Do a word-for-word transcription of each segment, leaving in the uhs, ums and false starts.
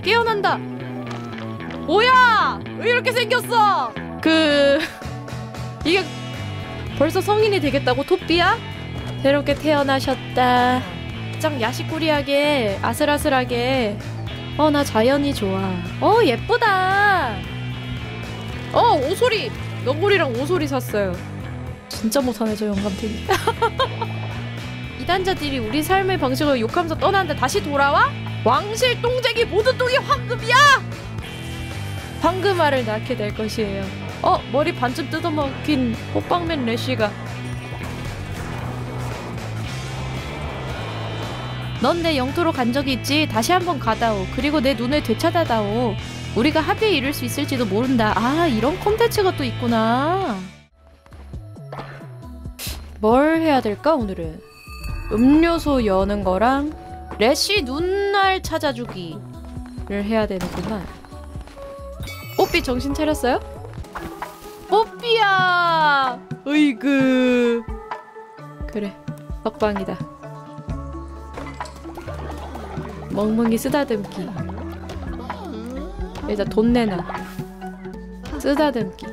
깨어난다. 뭐야? 왜 이렇게 생겼어? 그... 이게 벌써 성인이 되겠다고? 토삐야? 새롭게 태어나셨다. 짱 야식꾸리하게 아슬아슬하게. 어, 나 자연이 좋아. 어, 예쁘다. 어, 오소리. 너구리랑 오소리 샀어요. 진짜 못하네 저 영감탱이. 이단자들이 우리 삶의 방식을 욕하면서 떠나는데 다시 돌아와? 왕실 똥쟁이 모든 똥이 황금이야! 황금알을 낳게 될 것이에요. 어? 머리 반쯤 뜯어먹힌 호빵맨 래쉬가. 넌 내 영토로 간 적이 있지? 다시 한번 가다오. 그리고 내 눈을 되찾아다오. 우리가 합의에 이룰 수 있을지도 모른다. 아, 이런 콘텐츠가 또 있구나. 뭘 해야 될까 오늘은? 음료수 여는 거랑 래쉬 눈알 찾아주기를 해야 되는구만. 뽀삐 정신 차렸어요? 뽀삐야! 으이그. 그래, 먹방이다. 멍멍이 쓰다듬기. 일단 돈 내놔. 쓰다듬기.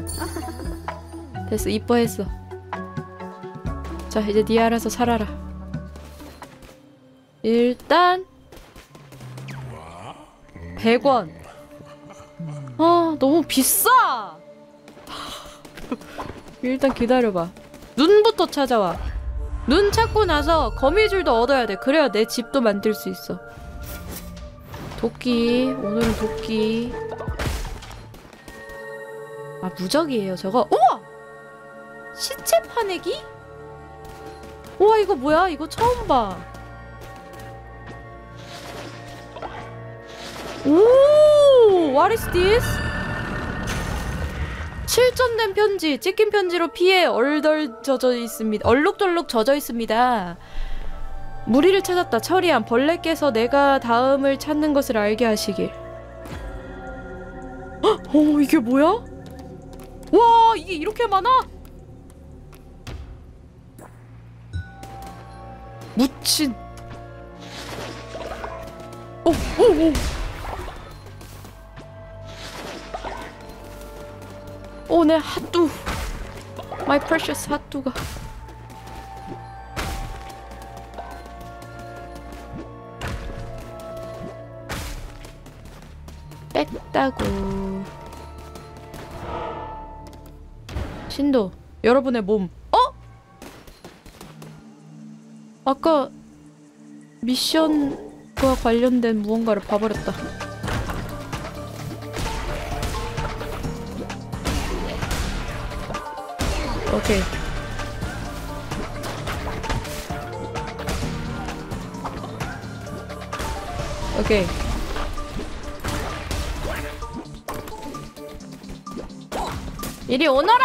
됐어, 이뻐했어. 자, 이제 니 알아서 살아라. 일단 백 원. 아, 너무 비싸. 일단 기다려봐. 눈부터 찾아와. 눈 찾고 나서 거미줄도 얻어야 돼. 그래야 내 집도 만들 수 있어. 도끼. 오늘은 도끼. 아, 무적이에요 저거. 우와! 시체 파내기? 우와, 이거 뭐야? 이거 처음 봐. 오! What is this? 실전된 편지. 찍힌 편지로 피에 얼덜 젖어 있습니다. 얼룩덜룩 젖어 있습니다. 무리를 찾았다. 처리한 벌레께서 내가 다음을 찾는 것을 알게 하시길. 헉! 어, 이게 뭐야? 와, 이게 이렇게 많아? 묻힌. 오, 오, 오. 오, 내 핫뚜. My precious 핫뚜가. 뺐다고. 신도, 여러분의 몸. 어? 아까 미션과 관련된 무언가를 봐버렸다. 오케이. 오케이. 이리 오너라!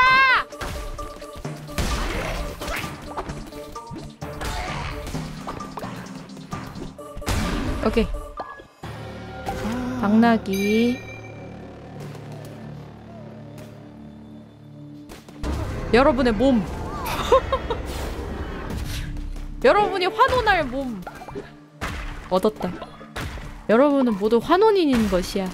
오케이. 당나귀. 여러분의 몸. 여러분이 환원할 몸 얻었다. 여러분은 모두 환원인인 것이야.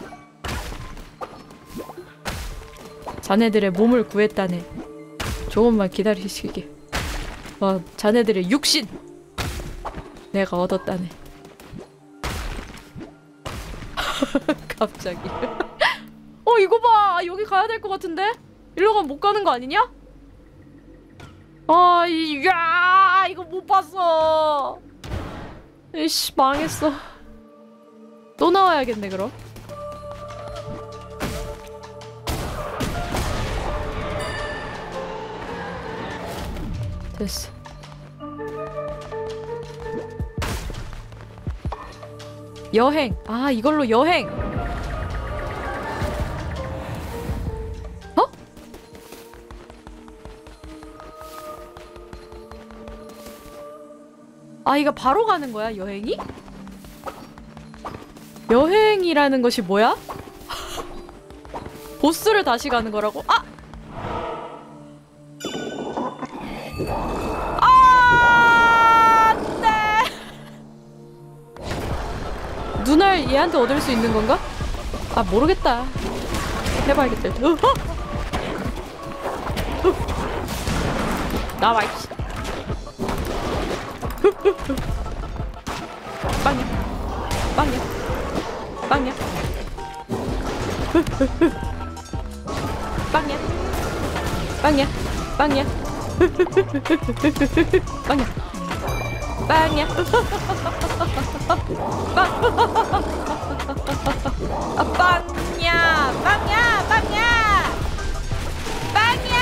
자네들의 몸을 구했다네. 조금만 기다리시게. 와, 자네들의 육신 내가 얻었다네. 갑자기. 어, 이거 봐. 여기 가야 될 것 같은데? 일로 가면 못 가는 거 아니냐? 아, 이, 야, 이거 못 봤어. 이씨, 망했어. 또 나와야겠네, 그럼. 됐어. 여행. 아, 이걸로 여행. 어? 아, 이거 바로 가는 거야, 여행이? 여행이라는 것이 뭐야? 보스를 다시 가는 거라고? 아! 눈알 얘한테 얻을 수 있는 건가? 아 모르겠다. 해봐야겠다. 일단. 어? 어? 나와 이씨. 빵이야. 빵이야. 빵이야. 빵이야. 빵이야. 빵이야. 빵이야. 빵이야. 빵. 아, 빵이야. 빵이야. 빵이야. 빵이야.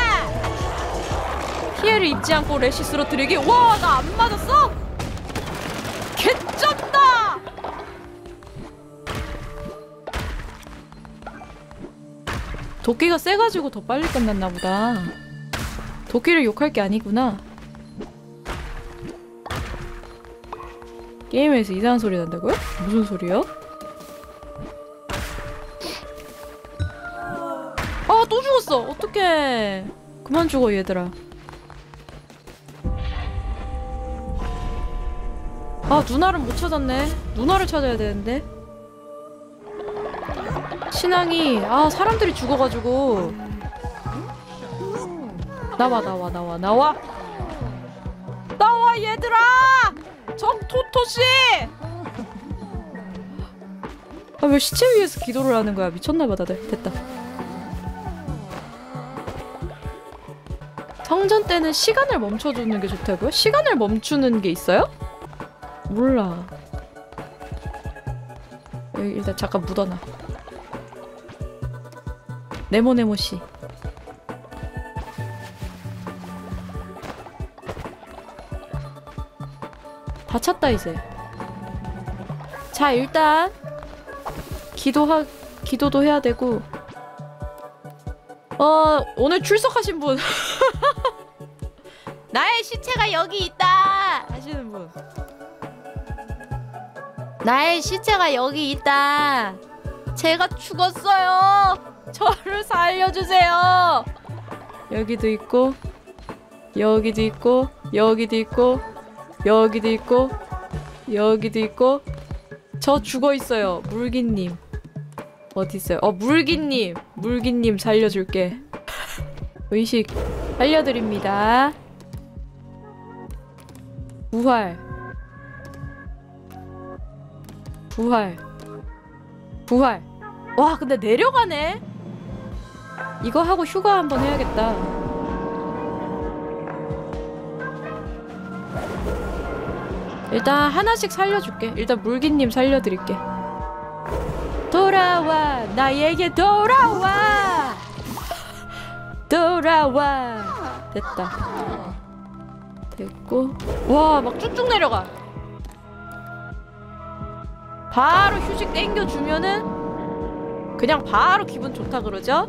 피해를 입지 않고 래시 쓰러뜨리기. 와, 나 안 맞았어? 개쩐다. 도끼가 세가지고 더 빨리 끝났나 보다. 도끼를 욕할 게 아니구나. 게임에서 이상한 소리 난다고요? 무슨 소리요? 아, 또 죽었어! 어떡해. 그만 죽어, 얘들아. 아, 누나를 못 찾았네. 누나를 찾아야 되는데. 신앙이, 아, 사람들이 죽어가지고. 나와, 나와, 나와, 나와! 나와, 얘들아! 정토토씨! 아, 왜 시체 위에서 기도를 하는 거야? 미쳤나봐, 다들. 됐다. 성전 때는 시간을 멈춰주는 게 좋다고요? 시간을 멈추는 게 있어요? 몰라. 여기 일단 잠깐 묻어놔. 네모네모씨. 다 찼다 이제. 자, 일단 기도하 기도도 해야 되고. 어, 오늘 출석하신 분. 나의 시체가 여기 있다 하시는 분. 나의 시체가 여기 있다. 제가 죽었어요. 저를 살려주세요. 여기도 있고, 여기도 있고, 여기도 있고, 여기도 있고, 여기도 있고. 저 죽어있어요. 물기님 어딨어요? 어, 물기님. 물기님 살려줄게. 의식 살려드립니다. 부활 부활 부활. 와, 근데 내려가네? 이거 하고 휴가 한번 해야겠다. 일단 하나씩 살려줄게. 일단 물기님 살려드릴게. 돌아와, 나에게 돌아와. 돌아와. 됐다. 됐고. 와, 막 쭉쭉 내려가. 바로 휴식 땡겨주면은 그냥 바로 기분 좋다 그러죠?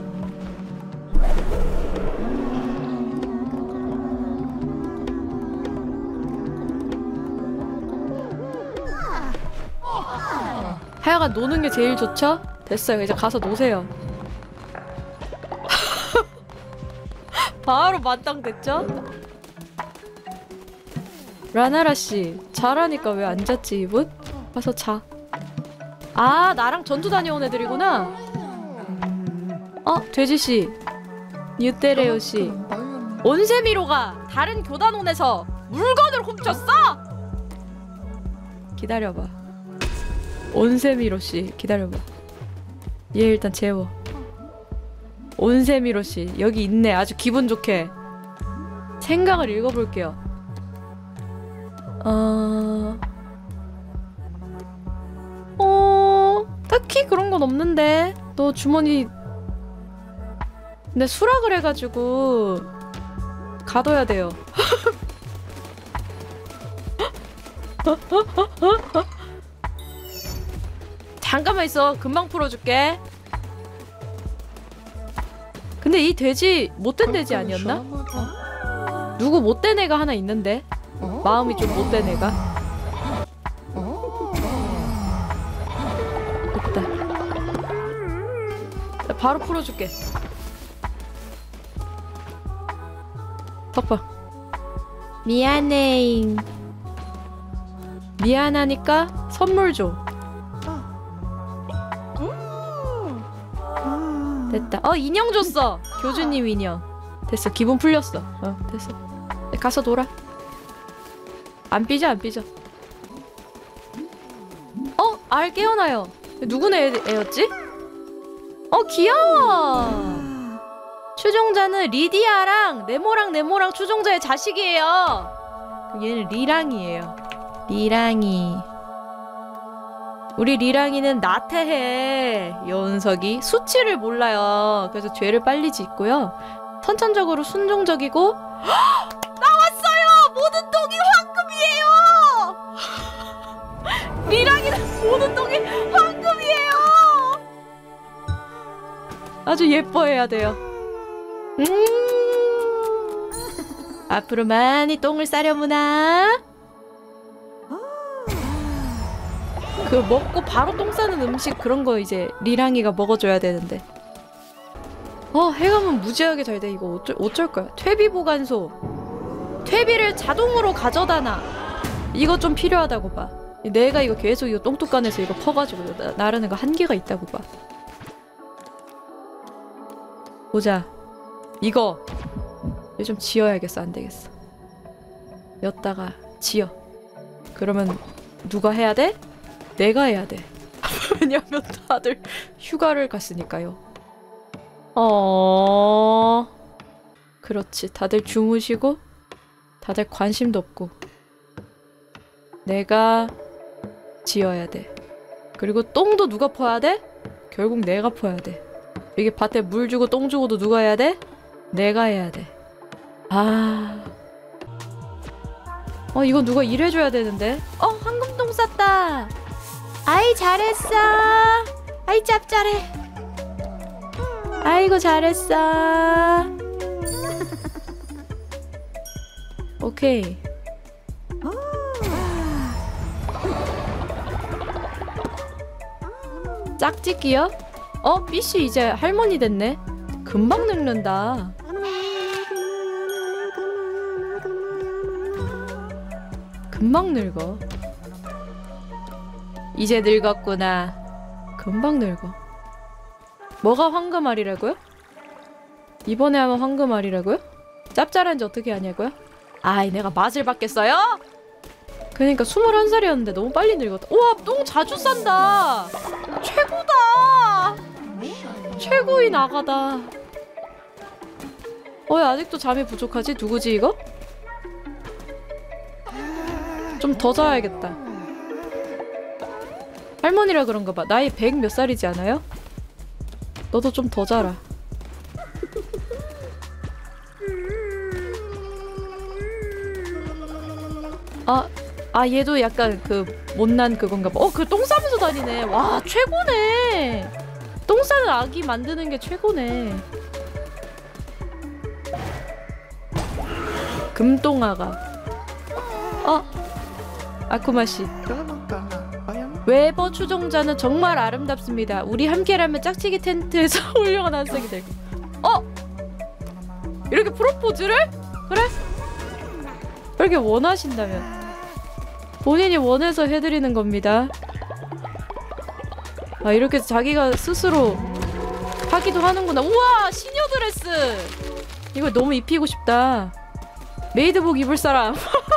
하여간 노는 게 제일 좋죠? 됐어요. 이제 가서 노세요. 바로 만땅 됐죠? 라나라씨, 잘하니까 왜 안 잤지 이분? 가서 자. 아, 나랑 전투 다녀온 애들이구나. 어, 돼지씨, 뉴테레오씨, 온세미로가 다른 교단원에서 물건을 훔쳤어? 기다려봐. 온세미로씨, 기다려봐. 얘 일단 재워. 온세미로씨, 여기 있네. 아주 기분 좋게. 생각을 읽어볼게요. 어... 어... 딱히 그런 건 없는데. 너 주머니... 근데 수락을 해가지고 가둬야 돼요. 잠깐만 있어. 금방 풀어줄게. 근데 이 돼지 못된 돼지 아니었나? 누구 못된 애가 하나 있는데? 마음이 좀 못된 애가. 됐다. 나 바로 풀어줄게. 덕봐. 미안해. 미안하니까 선물 줘. 됐다. 어 인형 줬어. 교주님 인형. 됐어. 기분 풀렸어. 어 됐어. 가서 놀아. 안 삐져 안 삐져. 어? 알 깨어나요. 누구네 애, 애였지? 어 귀여워. 추종자는 리디아랑 네모랑 네모랑 추종자의 자식이에요. 얘는 리랑이에요. 리랑이. 우리 리랑이는 나태해. 여운석이 수치를 몰라요. 그래서 죄를 빨리 짓고요. 선천적으로 순종적이고 나왔어요! 모든 똥이 황금이에요! 리랑이는 모든 똥이 황금이에요! 아주 예뻐해야 돼요. 음 앞으로 많이 똥을 싸려무나. 그 먹고 바로 똥 싸는 음식 그런 거 이제 리랑이가 먹어줘야 되는데. 어 해감은 무지하게 잘 돼. 이거 어쩔, 어쩔 거야. 퇴비 보관소. 퇴비를 자동으로 가져다놔. 이거 좀 필요하다고 봐. 내가 이거 계속 이거 똥뚜껑에서 이거 퍼가지고 나, 나르는 거 한계가 있다고 봐. 보자. 이거 이거 좀 지어야겠어. 안 되겠어. 였다가 지어. 그러면 누가 해야 돼? 내가 해야 돼. 왜냐면 다들 휴가를 갔으니까요. 어... 그렇지. 다들 주무시고 다들 관심도 없고 내가 지어야 돼. 그리고 똥도 누가 퍼야 돼? 결국 내가 퍼야 돼. 이게 밭에 물 주고 똥 주고도 누가 해야 돼? 내가 해야 돼. 아... 어 이거 누가 일해줘야 되는데. 어 황금똥 쌌다. 아이 잘했어. 아이 짭짤해. 아이고 잘했어. 오케이. 짝짓기요? 어 삐씨 이제 할머니 됐네. 금방 늙는다. 금방 늙어. 이제 늙었구나. 금방 늙어. 뭐가 황금알이라고요? 이번에 하면 황금알이라고요? 짭짤한지 어떻게 아냐고요? 아이 내가 맛을 봤겠어요? 그러니까 스물한 살이었는데 너무 빨리 늙었다. 우와 똥 자주 싼다. 최고다. 최고인 아가다. 어 왜 아직도 잠이 부족하지? 누구지 이거? 좀 더 자야겠다. 할머니라 그런가 봐. 나이 백 몇 살이지 않아요? 너도 좀 더 자라. 아, 아 얘도 약간 그 못난 그건가 봐. 어, 그 똥 싸면서 다니네. 와, 최고네. 똥 싸는 아기 만드는 게 최고네. 금똥아가. 어, 아쿠마 씨. 웨버 추종자는 정말 아름답습니다. 우리 함께라면 짝짓기 텐트에서 훌륭한 한석이 될. 어? 이렇게 프로포즈를? 그래? 그렇게 원하신다면 본인이 원해서 해드리는 겁니다. 아 이렇게 자기가 스스로 하기도 하는구나. 우와 시녀 드레스. 이거 너무 입히고 싶다. 메이드복 입을 사람.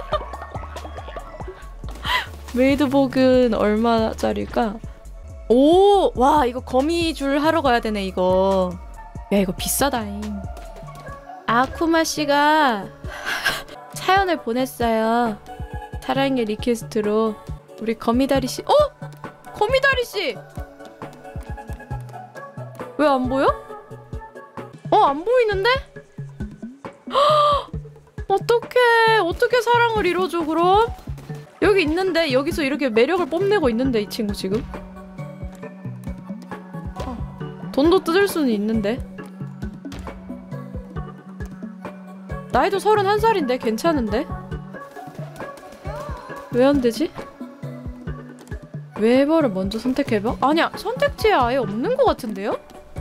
메이드복은 얼마짜리일까? 오! 와 이거 거미줄 하러 가야 되네 이거. 야 이거 비싸다잉. 아쿠마씨가 사연을 보냈어요. 사랑의 리퀘스트로. 우리 거미다리씨. 어? 거미다리씨! 왜 안 보여? 어? 안 보이는데? 어떡해. 어떻게 사랑을 이뤄줘 그럼? 여기 있는데 여기서 이렇게 매력을 뽐내고 있는데 이 친구 지금 어. 돈도 뜯을 수는 있는데 나이도 서른한 살인데 괜찮은데? 왜 안 되지? 웨버를 먼저 선택해봐? 아니야 선택지에 아예 없는 것 같은데요?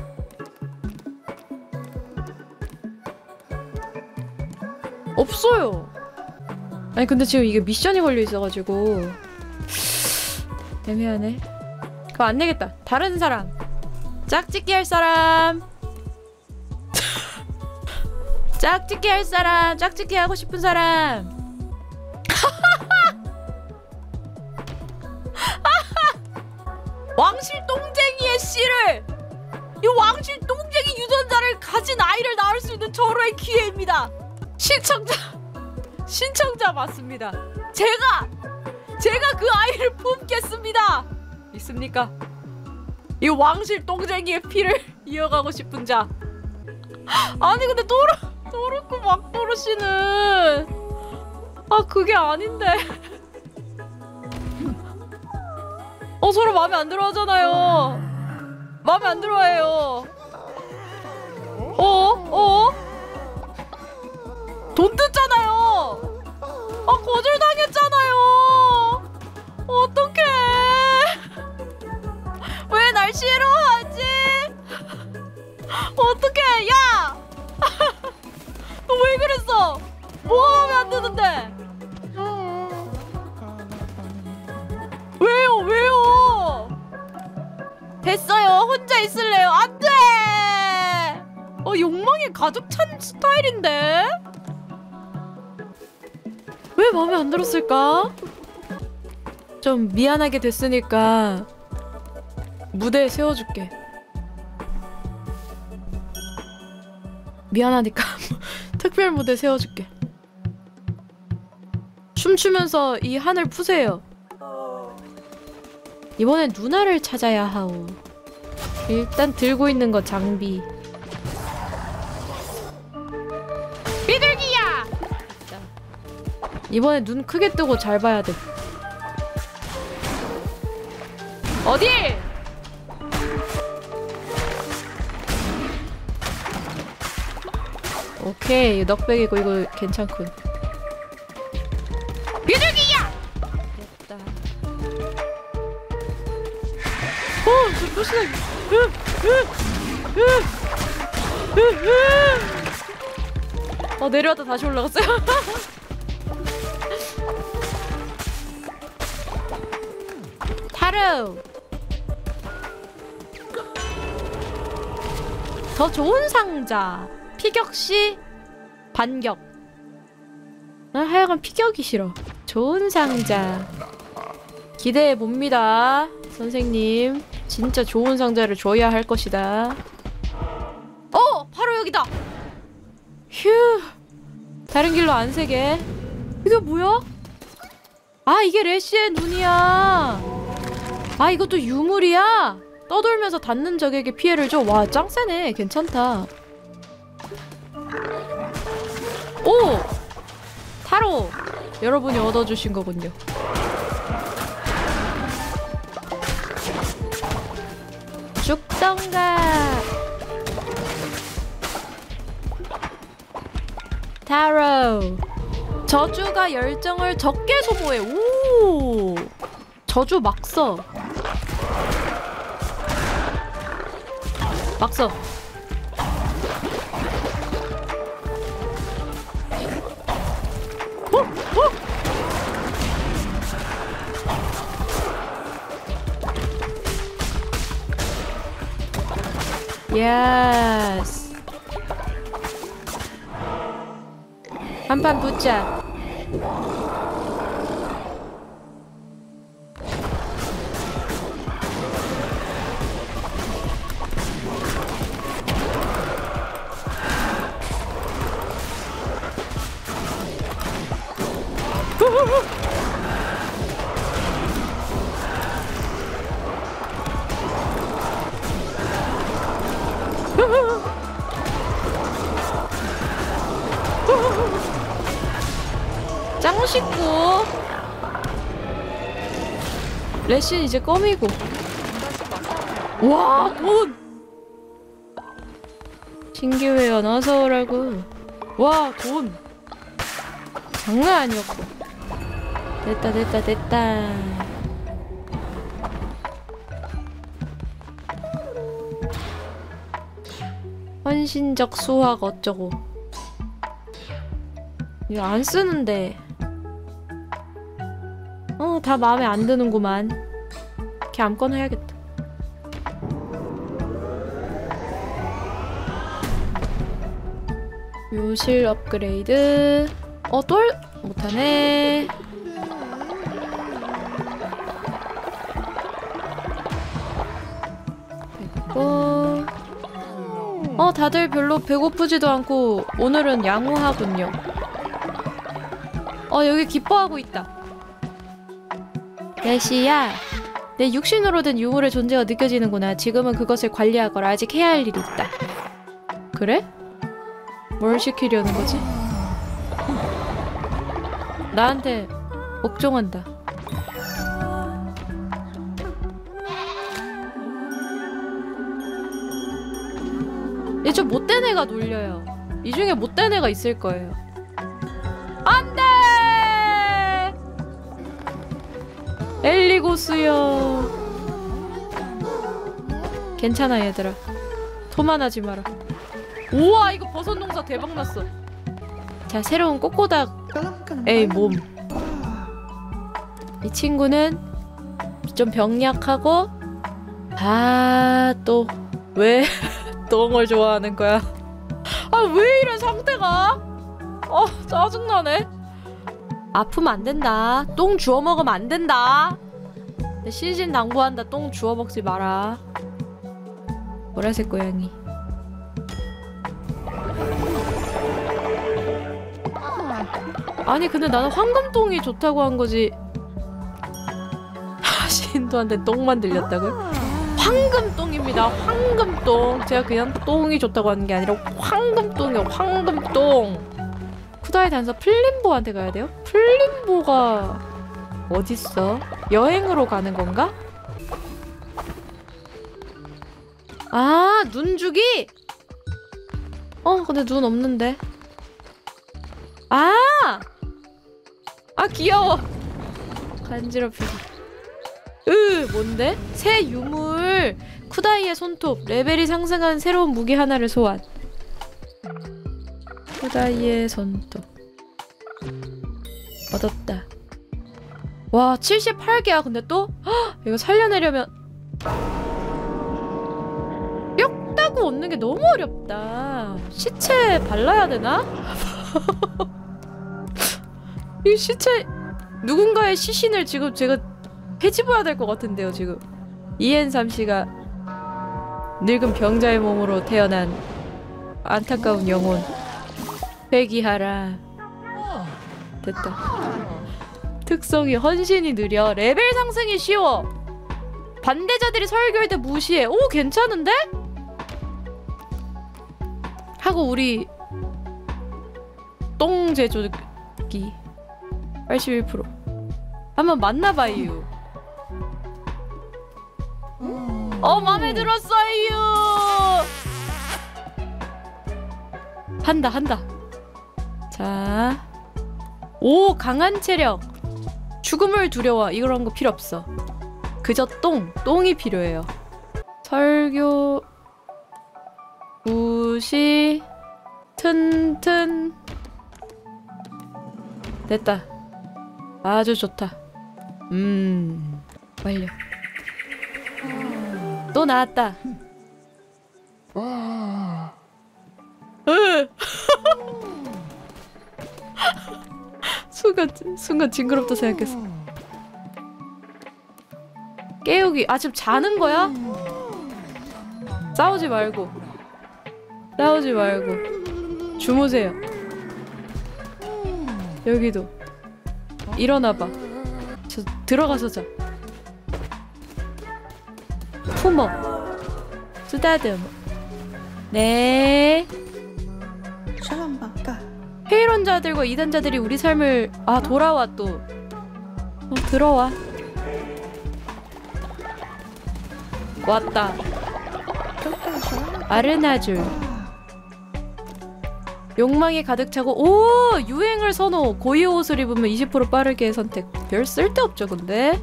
없어요. 아니 근데 지금 이게 미션이 걸려 있어가지고 애매하네. 그거 안 되겠다. 다른 사람 짝짓기 할 사람 짝짓기 할 사람, 짝짓기 하고 싶은 사람. 왕실 똥쟁이의 씨를, 이 왕실 똥쟁이 유전자를 가진 아이를 낳을 수 있는 절호의 기회입니다. 신청자, 신청자 맞습니다. 제가, 제가 그 아이를 품겠습니다. 있습니까? 이 왕실 똥쟁이의 피를 이어가고 싶은 자. 아니 근데 또르, 또르코 막도르 씨는 아 그게 아닌데. 어 서로 마음에 안 들어 하잖아요. 마음에 안 들어 해요. 어? 어? 돈 뜯잖아요. 아 거절당했잖아요. 어떡해. 왜 날 싫어하지? 어떡해. 야! 너 왜 그랬어? 뭐가 마음에 안 드는데? 왜요? 왜요? 됐어요. 혼자 있을래요. 안 돼! 어, 욕망이 가득 찬 스타일인데? 왜 마음에 안 들었을까? 좀 미안하게 됐으니까 무대에 세워줄게. 미안하니까 특별 무대 세워줄게. 춤추면서 이 한을 푸세요. 이번엔 누나를 찾아야 하오. 일단 들고 있는 거 장비. 비둘기야! 자, 이번엔 눈 크게 뜨고 잘 봐야 돼. 어디? 오케이, 넉백이고 이거 괜찮군. 비둘기야! 됐다. 어, 저 조심해. 어, 내려왔다 다시 올라갔어요. 타로. 더 좋은 상자. 피격시 반격. 아, 하여간 피격이 싫어. 좋은 상자. 기대해 봅니다. 선생님. 진짜 좋은 상자를 줘야 할 것이다. 어! 바로 여기다! 휴. 다른 길로 안 새게. 이게 뭐야? 아, 이게 레시의 눈이야. 아, 이것도 유물이야? 떠돌면서 닿는 적에게 피해를 줘. 와, 짱 세네. 괜찮다. 오! 타로! 여러분이 얻어주신 거군요. 죽던가! 타로! 저주가 열정을 적게 소모해. 오! 저주 막 써. 막 써. 어? 어? 예스. 한판 붙자. 짱 쉽고. 레신 이제 껌이고. 와, 돈! 신규 회원 어서 오라고. 와, 돈! 장난 아니었고. 됐다 됐다 됐다. 헌신적 수학 어쩌고. 이거 안 쓰는데. 어, 다 마음에 안 드는구만. 걔 아무거나 해야겠다. 묘실 업그레이드. 어, 또 못하네. 됐고. 어, 다들 별로 배고프지도 않고 오늘은 양호하군요. 어, 여기 기뻐하고 있다. 레시야, 내 육신으로 된 유물의 존재가 느껴지는구나. 지금은 그것을 관리하거라. 아직 해야 할 일이 있다. 그래? 뭘 시키려는 거지? 나한테 옥종한다. 얘 좀 못된 애가 놀려요. 이 중에 못된 애가 있을 거예요. 안 돼! 엘리고스요. 괜찮아, 얘들아. 토만하지 마라. 우와, 이거 버섯 농사 대박났어. 자, 새로운 꼬꼬닥의 몸. 이 친구는 좀 병약하고, 아, 또 왜 똥을 좋아하는 거야? 아, 왜 이래 상태가? 아, 짜증나네. 아프면 안 된다. 똥 주워 먹으면 안 된다. 신신당부한다. 똥 주워 먹지 마라. 보라색 고양이. 아니, 근데 나는 황금똥이 좋다고 한 거지. 신도한테 똥만 들렸다고요? 황금똥입니다. 황금똥. 제가 그냥 똥이 좋다고 하는 게 아니라 황금똥이요. 황금똥. 쿠다의 단서 플림보한테 가야 돼요? 플림보가 어딨어? 여행으로 가는 건가? 아, 눈 주기? 어, 근데 눈 없는데. 아! 아, 귀여워. 간지럽히기. 으, 뭔데? 새 유물. 쿠다이의 손톱. 레벨이 상승한 새로운 무기 하나를 소환. 쿠다이의 손톱. 얻었다. 와, 칠십팔 개야. 근데 또? 헉, 이거 살려내려면 뼈 따고 얻는 게 너무 어렵다. 시체 발라야 되나? 이 시체 누군가의 시신을 지금 제가 해집어야 될 것 같은데요, 지금. 이엔삼 씨가 늙은 병자의 몸으로 태어난 안타까운 영혼. 회귀하라. 됐다. 특성이 헌신이 느려. 레벨 상승이 쉬워. 반대자들이 설교할 때 무시해. 오, 괜찮은데? 하고 우리 똥 제조기 팔십일 퍼센트. 한번 만나봐요. 어, 맘에 들었어요. 한다 한다. 자, 오, 강한 체력. 죽음을 두려워. 이런 거 필요 없어. 그저 똥 똥이 필요해요. 설교 무시 튼튼. 됐다. 아주 좋다. 음, 완료. 또 나왔다. 으. 순간 순간 징그럽다 생각했어. 깨우기. 아, 지금 자는 거야? 싸우지 말고. 싸우지 말고. 주무세요. 여기도. 일어나봐. 저 들어가서 자. 품어. 쓰다듬어. 네. 회의론자들과 이단자들이 우리 삶을. 아, 돌아와 또. 어, 들어와. 왔다. 아르나줄. 욕망이 가득 차고. 오! 유행을 선호. 고유 옷을 입으면 이십 퍼센트 빠르게 선택. 별 쓸데없죠 근데.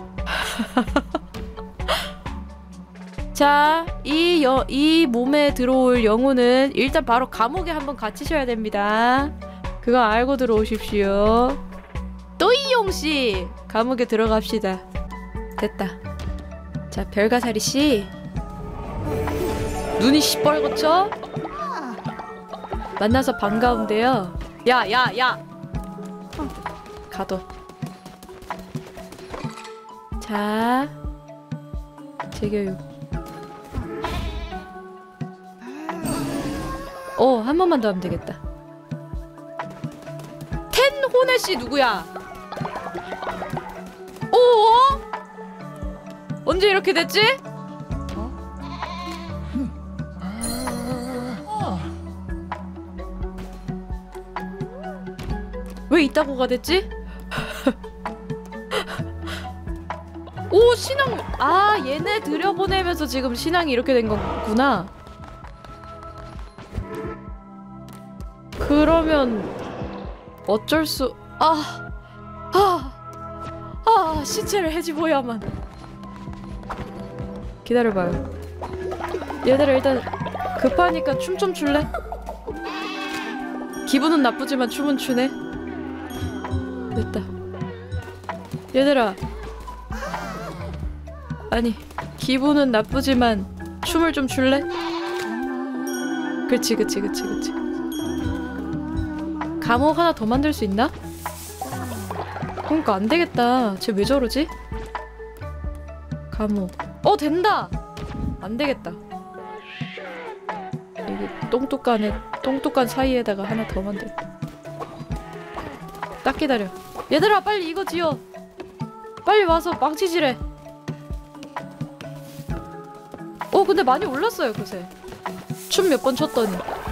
자, 이, 여, 이 몸에 들어올 영혼은 일단 바로 감옥에 한번 갇히셔야 됩니다. 그거 알고 들어오십시오. 또이용씨! 감옥에 들어갑시다. 됐다. 자, 별가사리씨. 눈이 시뻘겋죠? 만나서 반가운데요. 야, 야, 야. 가둬. 자, 재교육. 어, 한 번만 더 하면 되겠다. 텐 호네씨 누구야? 오? 언제 이렇게 됐지? 왜 이따구가 됐지? 오, 신앙. 아, 얘네 들여보내면서 지금 신앙이 이렇게 된 거구나. 그러면 어쩔 수... 아... 아... 아... 시체를 해집어야만. 기다려봐요. 얘들아, 일단 급하니까 춤 좀 출래? 기분은 나쁘지만 춤은 추네. 됐다. 얘들아, 아니, 기분은 나쁘지만 춤을 좀 출래? 그치 그치 그치 그치. 감옥 하나 더 만들 수 있나? 그러니까 안 되겠다. 쟤 왜 저러지? 감옥. 어, 된다! 안 되겠다. 여기 똥뚜깐에, 똥뚜깐 사이에다가 하나 더 만들. 딱 기다려. 얘들아, 빨리 이거 지어. 빨리 와서 망치질해. 어, 근데 많이 올랐어요 그새. 춤 몇 번 췄더니.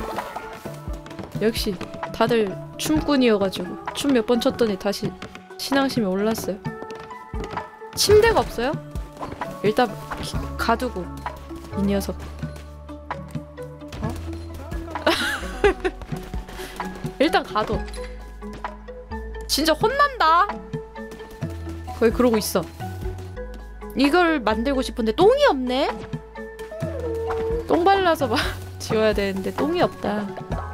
역시 다들 춤꾼이어가지고 춤 몇 번 췄더니 다시 신앙심이 올랐어요. 침대가 없어요? 일단 기, 가두고 이 녀석. 어? 일단 가둬. 진짜 혼난다. 거의 그러고 있어. 이걸 만들고 싶은데 똥이 없네? 똥 발라서 막 지워야 되는데 똥이 없다.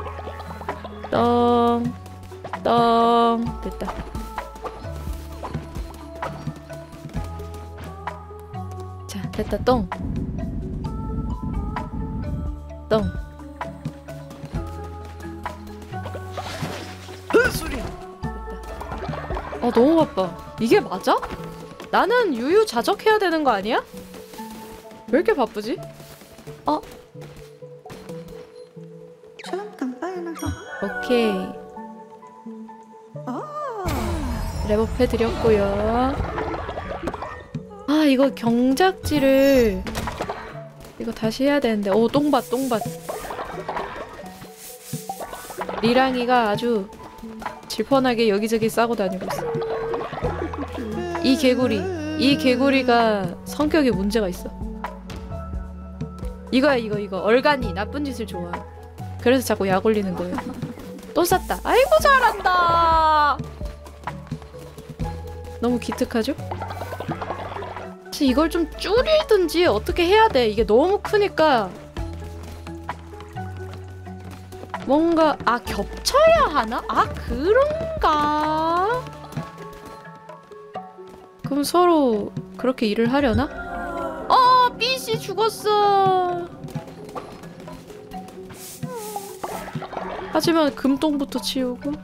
똥, 똥. 됐다. 자, 됐다. 똥. 똥. 으, 소리. 됐다. 아, 너무 바빠. 이게 맞아? 나는 유유자적해야 되는 거 아니야? 왜 이렇게 바쁘지? 어? 오케이. 랩업 해드렸고요. 아, 이거 경작지를 이거 다시 해야 되는데. 오, 똥밭 똥밭. 리랑이가 아주 질펀하게 여기저기 싸고 다니고 있어. 이 개구리 이 개구리가 성격에 문제가 있어. 이거야, 이거 이거 얼간이 나쁜 짓을 좋아해. 그래서 자꾸 약 올리는 거예요. 또 쌌다. 아이고 잘한다. 너무 기특하죠? 이걸 좀 줄이든지 어떻게 해야 돼. 이게 너무 크니까. 뭔가 아, 겹쳐야 하나? 아, 그런가? 그럼 서로 그렇게 일을 하려나? 어, B씨 죽었어. 하지만 금똥부터 치우고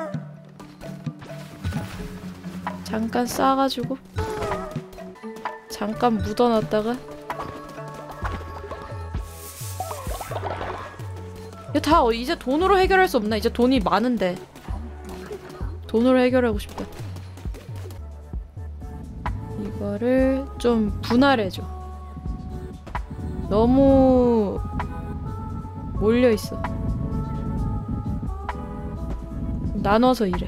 잠깐 싸가지고 잠깐 묻어놨다가 이거 다 이제 돈으로 해결할 수 없나? 이제 돈이 많은데 돈으로 해결하고 싶다. 이거를 좀 분할해줘. 너무 몰려있어. 나눠서 일해.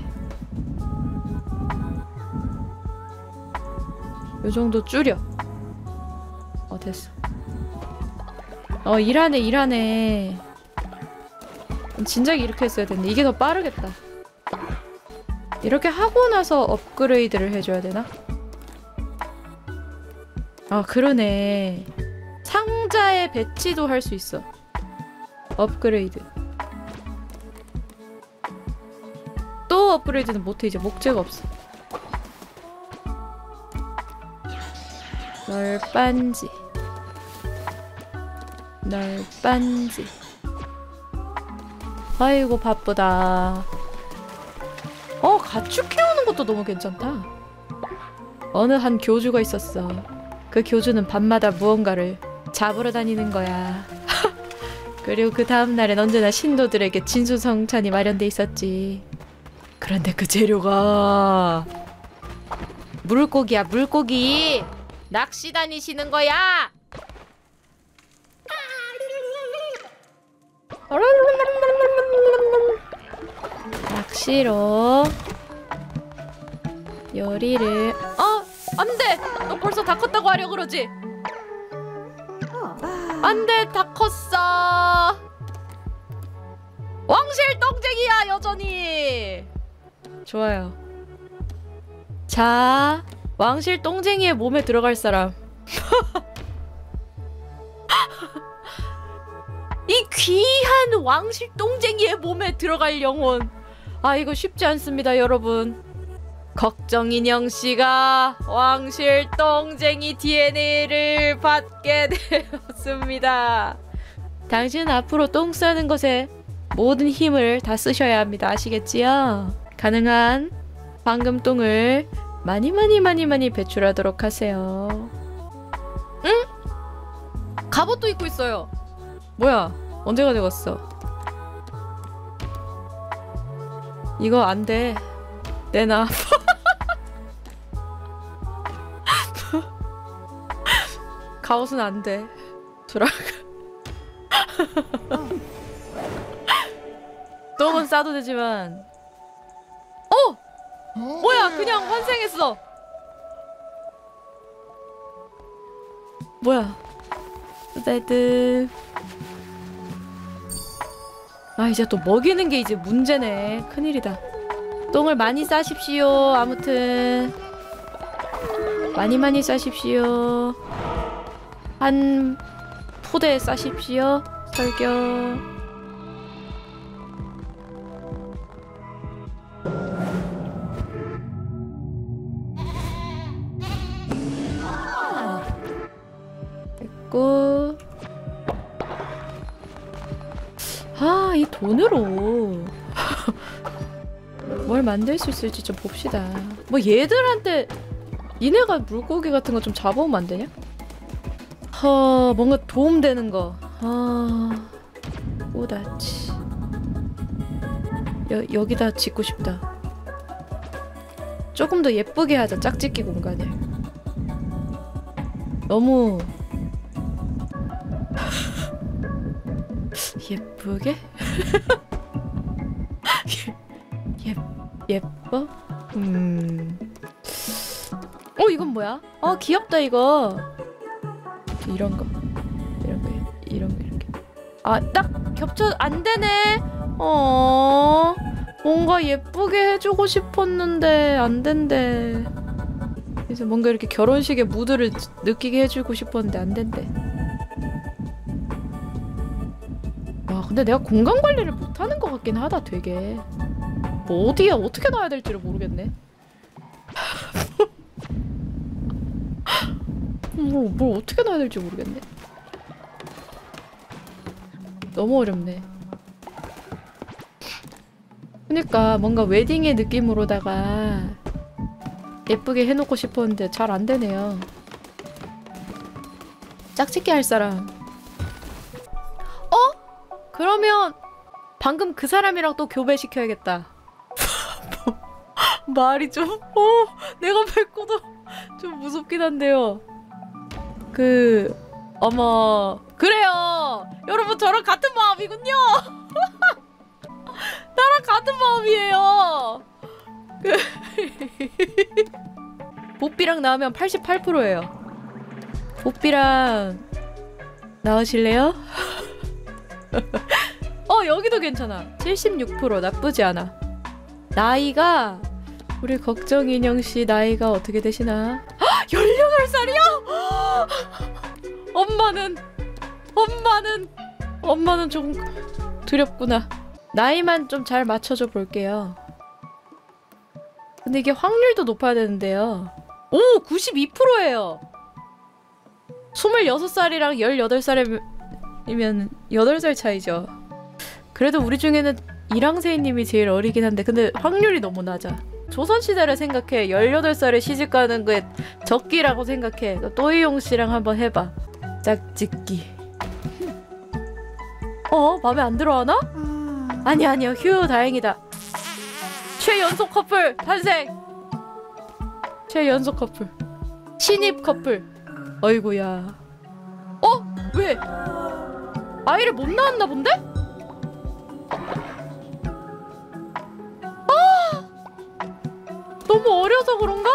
요정도 줄여. 어, 됐어. 어, 일하네 일하네. 진작에 이렇게 했어야 됐네. 이게 더 빠르겠다. 이렇게 하고 나서 업그레이드를 해줘야 되나? 아, 그러네. 상자에 배치도 할 수 있어. 업그레이드. 또 업그레이드는 못해. 이제 목재가 없어. 널빤지 널빤지 아이고 바쁘다. 어 가축 키우는 것도 너무 괜찮다. 어느 한 교주가 있었어. 그 교주는 밤마다 무언가를 잡으러 다니는 거야. 그리고 그 다음날엔 언제나 신도들에게 진수성찬이 마련돼 있었지. 그런데 그 재료가 물고기야 물고기. 낚시 다니시는 거야. 낚시로 요리를. 어! 안돼! 너 벌써 다 컸다고 하려 그러지? 안돼! 다 컸어! 왕실 똥쟁이야 여전히! 좋아요. 자, 왕실 똥쟁이의 몸에 들어갈 사람. 이 귀한 왕실 똥쟁이의 몸에 들어갈 영혼. 아 이거 쉽지 않습니다 여러분. 걱정인형 씨가 왕실 똥쟁이 디엔에이를 받게 되었습니다. 당신은 앞으로 똥 싸는 것에 모든 힘을 다 쓰셔야 합니다. 아시겠지요? 가능한 방금 똥을 많이 많이 많이 많이 배출하도록 하세요. 응? 갑옷도 입고 있어요. 뭐야? 언제 가져갔어? 이거 안 돼. 내놔. 가옷은 안 돼. 돌아가. 똥은 싸도 되지만. 어! 뭐야? 그냥 환생했어. 뭐야? 레드. 아 이제 또 먹이는 게 이제 문제네. 큰일이다. 똥을 많이 싸십시오. 아무튼 많이 많이 싸십시오. 한 포대 싸십시오. 설교. 됐고. 아, 이 돈으로 뭘 만들 수 있을지 좀 봅시다. 뭐 얘들한테 니네가 물고기 같은 거 좀 잡아오면 안 되냐? 허, 뭔가 도움되는 거. 아, 오다치. 여, 여기다 짓고 싶다. 조금 더 예쁘게 하자, 짝짓기 공간을. 너무 예쁘게? 예, 예뻐? 음. 어, 이건 뭐야? 어, 귀엽다, 이거. 이런 거. 이런 거, 이런 거, 이렇게. 아, 딱 겹쳐, 안 되네. 어, 뭔가 예쁘게 해주고 싶었는데, 안 된대. 그래서 뭔가 이렇게 결혼식의 무드를 느끼게 해주고 싶었는데, 안 된대. 와, 근데 내가 공간 관리를 못하는 것 같긴 하다, 되게. 뭐 어디에 어떻게 놔야 될지를 모르겠네. 뭘, 뭘 어떻게 놔야 될지 모르겠네. 너무 어렵네. 그니까 뭔가 웨딩의 느낌으로다가 예쁘게 해놓고 싶었는데 잘 안되네요. 짝짓기 할 사람. 어? 그러면 방금 그 사람이랑 또 교배시켜야겠다. 말이 좀, 어, 내가 뵙고도 좀 무섭긴 한데요. 그, 어머, 그래요! 여러분, 저랑 같은 마음이군요! 나랑 같은 마음이에요! 그, 보삐랑 나오면 팔십팔 퍼센트예요. 보삐랑 나오실래요? 어, 여기도 괜찮아. 칠십육 퍼센트 나쁘지 않아. 나이가 우리 걱정인형씨 나이가 어떻게 되시나? 열여덟 살이요? 엄마는 엄마는 엄마는 조금 두렵구나. 나이만 좀 잘 맞춰줘 볼게요. 근데 이게 확률도 높아야 되는데요. 오! 구십이 퍼센트예요. 스물여섯 살이랑 열여덟 살이면 여덟 살 차이죠. 그래도 우리 중에는 이랑세이님이 제일 어리긴 한데 근데 확률이 너무 낮아. 조선시대를 생각해. 열여덟 살에 시집가는 게 적기라고 생각해. 또이용 씨랑 한번 해봐. 짝짓기. 어? 맘에 안 들어하나? 아니 아니요. 휴 다행이다. 최연속 커플 탄생! 최연속 커플. 신입 커플. 어이구야. 어? 왜? 아이를 못 낳았나 본데? 아! 너무 어려서 그런가?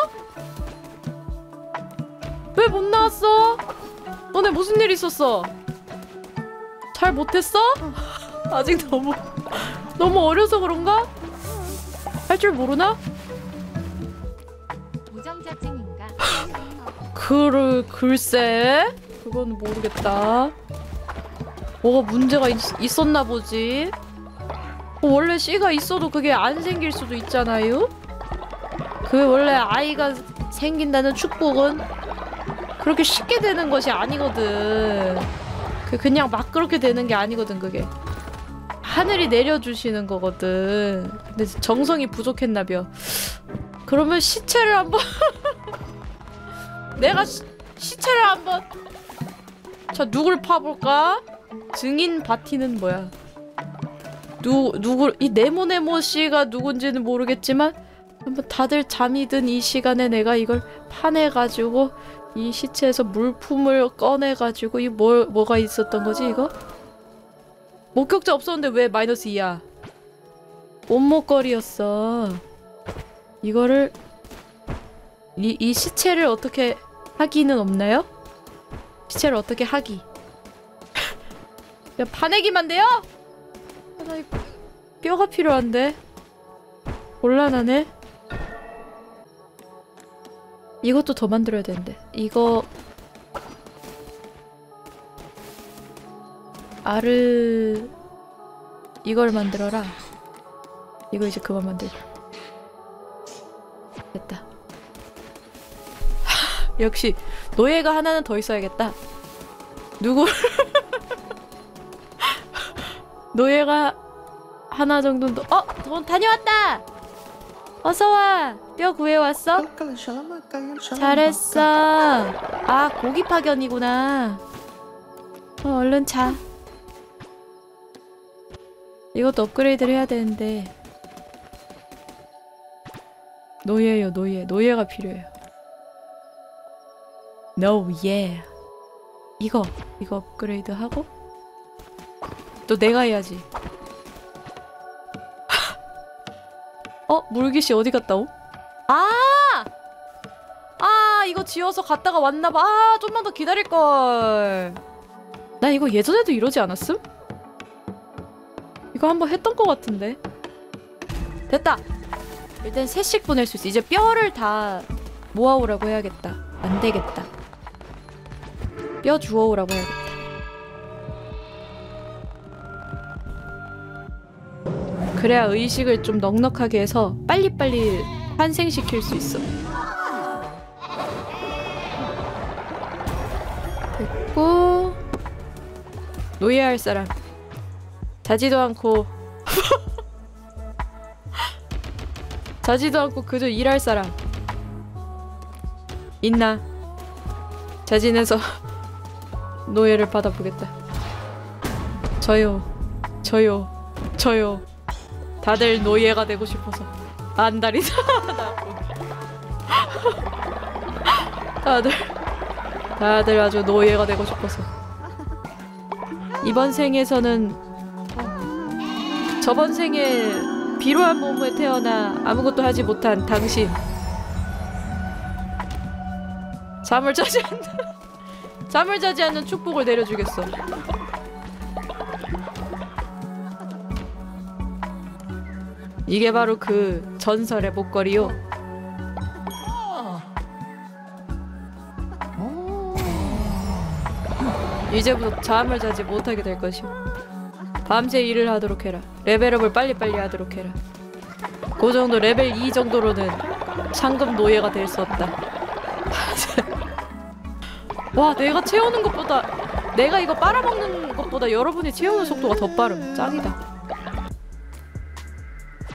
왜 못 낳았어? 너네 무슨 일 있었어? 잘 못했어? 아직 너무 너무 어려서 그런가? 할 줄 모르나? 우정자증인가? 그 글쎄 그건 모르겠다. 뭐가 문제가 있, 있었나 보지. 어, 원래 씨가 있어도 그게 안 생길 수도 있잖아요. 그 원래 아이가 생긴다는 축복은 그렇게 쉽게 되는 것이 아니거든. 그 그냥 막 그렇게 되는 게 아니거든. 그게 하늘이 내려주시는 거거든. 근데 정성이 부족했나벼. 그러면 시체를 한번 내가 시, 시체를 한번 자 누굴 파볼까? 증인 바티는 뭐야? 누 누구 이 네모네모 씨가 누군지는 모르겠지만 한번 다들 잠이 든 이 시간에 내가 이걸 파내가지고 이 시체에서 물품을 꺼내가지고 이 뭐 뭐가 있었던 거지 이거? 목격자 없었는데 왜 마이너스 이야? 옷목걸이였어. 이거를 이, 이 시체를 어떻게 하기는 없나요? 시체를 어떻게 하기? 야 파내기만 돼요? 아, 나 이 뼈가 필요한데 곤란하네. 이것도 더 만들어야 되는데 이거 알을 이걸 만들어라. 이거 이제 그만 만들자. 됐다. 역시 노예가 하나는 더 있어야겠다. 누구 노예가 하나 정도는 더... 어! 돈 다녀왔다! 어서와! 뼈 구해왔어? 잘했어. 아 고기 파견이구나. 어, 얼른 자. 이것도 업그레이드를 해야 되는데 노예요 노예. 노예가 필요해요. No yeah. 이거 이거 업그레이드 하고 또 내가 해야지. 어? 물귀씨 어디 갔다 오? 아! 아 이거 지어서 갔다가 왔나봐. 아 좀만 더 기다릴걸. 나 이거 예전에도 이러지 않았음? 이거 한번 했던 것 같은데. 됐다. 일단 셋씩 보낼 수 있어. 이제 뼈를 다 모아오라고 해야겠다. 안 되겠다. 뼈 주워오라고 해야겠다. 그래야 의식을 좀 넉넉하게 해서 빨리빨리 환생시킬 수 있어. 됐고 노예할 사람. 자지도 않고 자지도 않고 그저 일할 사람 있나? 자진해서 노예를 받아보겠다. 저요 저요 저요. 다들 노예가 되고 싶어서 안달이 나고 다들 다들 아주 노예가 되고 싶어서. 이번 생에서는 저번 생에 비루한 몸에 태어나 아무것도 하지 못한 당신. 잠을 자지 않는 잠을 자지 않는 축복을 내려주겠어. 이게 바로 그 전설의 목걸이요. 이제부터 잠을 자지 못하게 될 것이오. 밤새 일을 하도록 해라. 레벨업을 빨리빨리 하도록 해라. 그 정도 레벨 이 정도로는 상급 노예가 될 수 없다. 와 내가 채우는 것보다 내가 이거 빨아먹는 것보다 여러분이 채우는 속도가 더 빠름. 짱이다.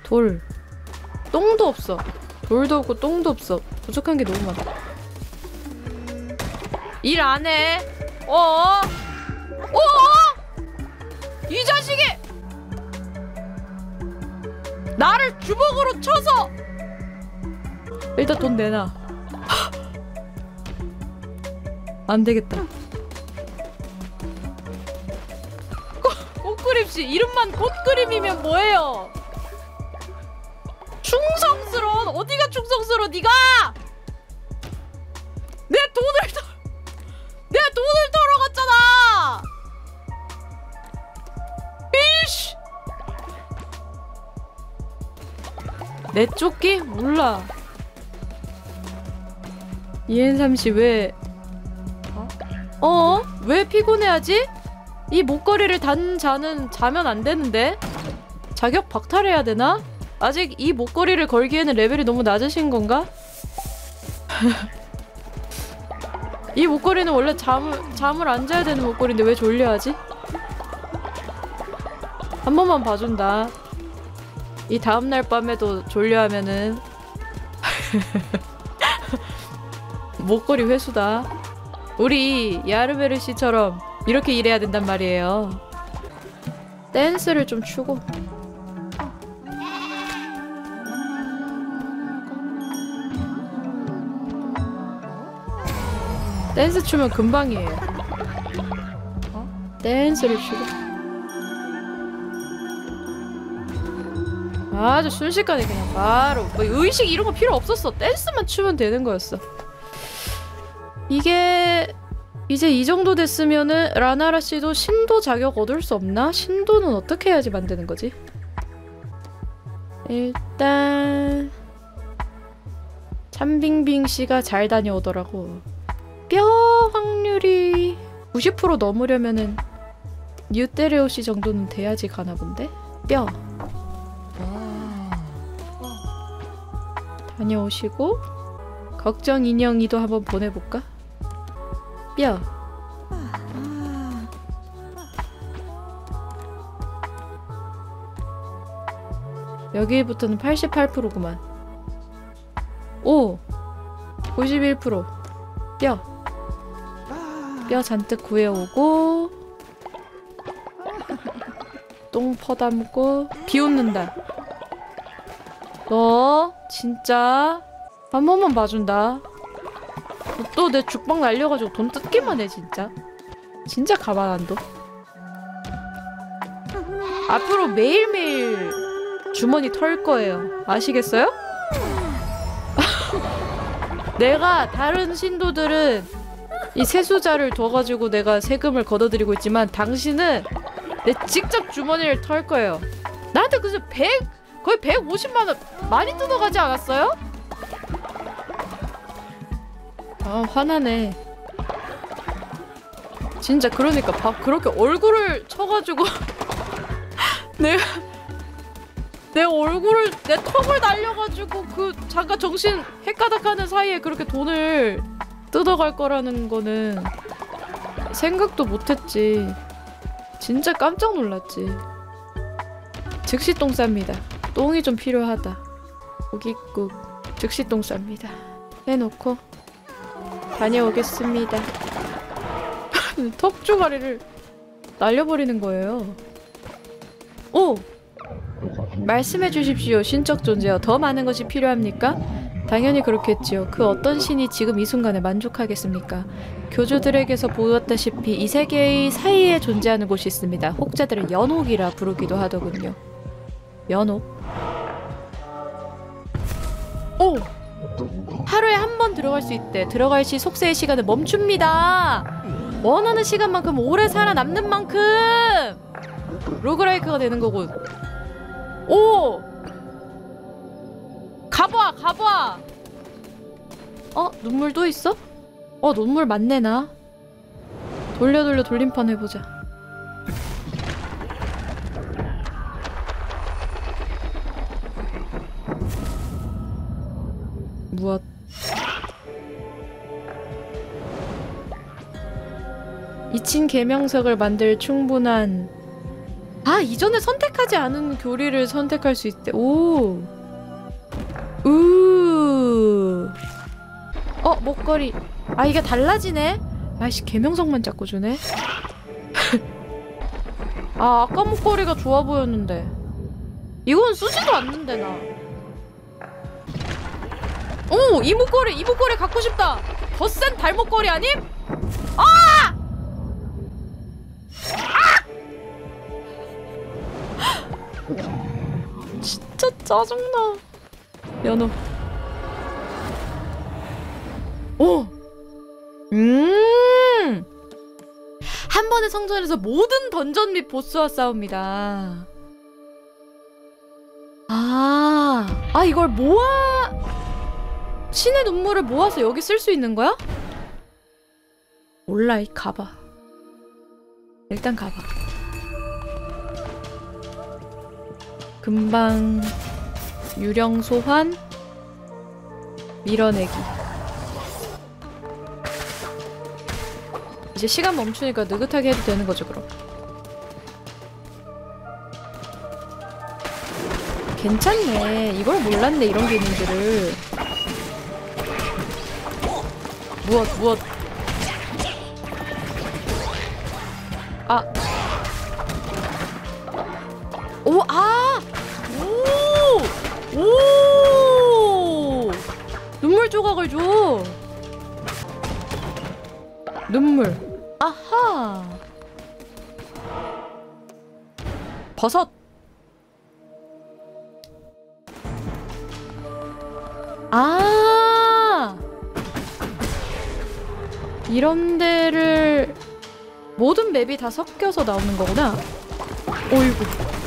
돌. 똥도 없어. 돌도 없고 똥도 없어. 부족한 게 너무 많아. 일 안 해. 어어? 어어? 이 자식이! 나를 주먹으로 쳐서! 일단 돈 내놔. 안 되겠다. 꽃그림씨 이름만 꽃그림이면 뭐예요? 충성스러운 어디가 충성스러워 네가? 내 돈을 털 내 돈을 털어갔잖아. 이씨. 내 쫓기? 몰라. 이엔삼씨 왜 어? 어? 왜 피곤해하지? 이 목걸이를 단 자는 자면 안 되는데? 자격 박탈해야 되나? 아직 이 목걸이를 걸기에는 레벨이 너무 낮으신 건가? 이 목걸이는 원래 잠을 잠을 안 자야 되는 목걸이인데 왜 졸려하지? 한 번만 봐준다. 이 다음날 밤에도 졸려하면은 목걸이 회수다. 우리 야르베르 씨처럼 이렇게 일해야 된단 말이에요. 댄스를 좀 추고. 댄스 추면 금방이에요. 어? 댄스를 추고. 아주 순식간에 그냥 바로 뭐 의식 이런 거 필요 없었어. 댄스만 추면 되는 거였어. 이게 이제 이 정도 됐으면은 라나라 씨도 신도 자격 얻을 수 없나? 신도는 어떻게 해야지 만드는 거지? 일단 참빙빙 씨가 잘 다녀오더라고. 뼈 확률이 구십 퍼센트 넘으려면은 뉴테레오 씨 정도는 돼야지 가나 본데? 뼈 다녀오시고 걱정 인형이도 한번 보내볼까? 뼈 여기부터는 팔십팔 퍼센트구만. 오! 구십일 퍼센트 뼈 뼈 잔뜩 구해오고 똥 퍼담고 비웃는다. 너 진짜 한 번만 봐준다. 또 내 죽방 날려가지고 돈 뜯기만 해 진짜. 진짜 가만 안 둬. 앞으로 매일매일 주머니 털 거예요. 아시겠어요? 내가 다른 신도들은 이 세수자를 둬가지고 내가 세금을 걷어들이고 있지만 당신은 내 직접 주머니를 털 거예요. 나한테 그래서 백 거의 백오십만 원 많이 뜯어가지 않았어요? 아 화나네. 진짜 그러니까 막 그렇게 얼굴을 쳐가지고 내가 내 얼굴을 내 턱을 날려가지고 그 잠깐 정신 헷가닥하는 사이에 그렇게 돈을 뜯어갈 거라는 거는 생각도 못했지. 진짜 깜짝 놀랐지. 즉시 똥 쌉니다. 똥이 좀 필요하다. 고깃국 즉시 똥 쌉니다. 해놓고 다녀오겠습니다. 턱주가리를 날려버리는 거예요. 오! 말씀해 주십시오. 신적 존재여. 더 많은 것이 필요합니까? 당연히 그렇겠지요. 그 어떤 신이 지금 이 순간에 만족하겠습니까? 교주들에게서 보았다시피 이 세계의 사이에 존재하는 곳이 있습니다. 혹자들은 연옥이라 부르기도 하더군요. 연옥? 오! 하루에 한 번 들어갈 수 있대. 들어갈 시 속세의 시간을 멈춥니다. 원하는 시간만큼 오래 살아남는 만큼 로그라이크가 되는 거군. 오! 가봐! 가봐! 어? 눈물 또 있어? 어 눈물 많네 나. 돌려 돌려 돌림판 해보자. 무엇? 이친 계명석을 만들 충분한 아, 이전에 선택하지 않은 교리를 선택할 수 있대. 오. 우. 어, 목걸이. 아, 이게 달라지네? 아이씨, 개명성만 자꾸 주네. 아, 아까 목걸이가 좋아 보였는데. 이건 쓰지도 않는데, 나. 오! 이 목걸이! 이 목걸이 갖고 싶다! 더 센 달목걸이 아님? 아! 아! 진짜 짜증나. 연호. 오! 음! 한 번의 성전에서 모든 던전 및 보스와 싸웁니다. 아, 아 이걸 모아 신의 눈물을 모아서 여기 쓸 수 있는 거야? 몰라, 이 가봐. 일단 가봐. 금방 유령 소환 밀어내기. 이제 시간 멈추니까 느긋하게 해도 되는 거죠, 그럼. 괜찮네. 이걸 몰랐네, 이런 게 있는지를. 무엇, 무엇. 아. 오, 아! 오! 오! 눈물 조각을 줘. 눈물. 아하. 버섯. 아. 이런 데를 모든 맵이 다 섞여서 나오는 거구나. 어이구.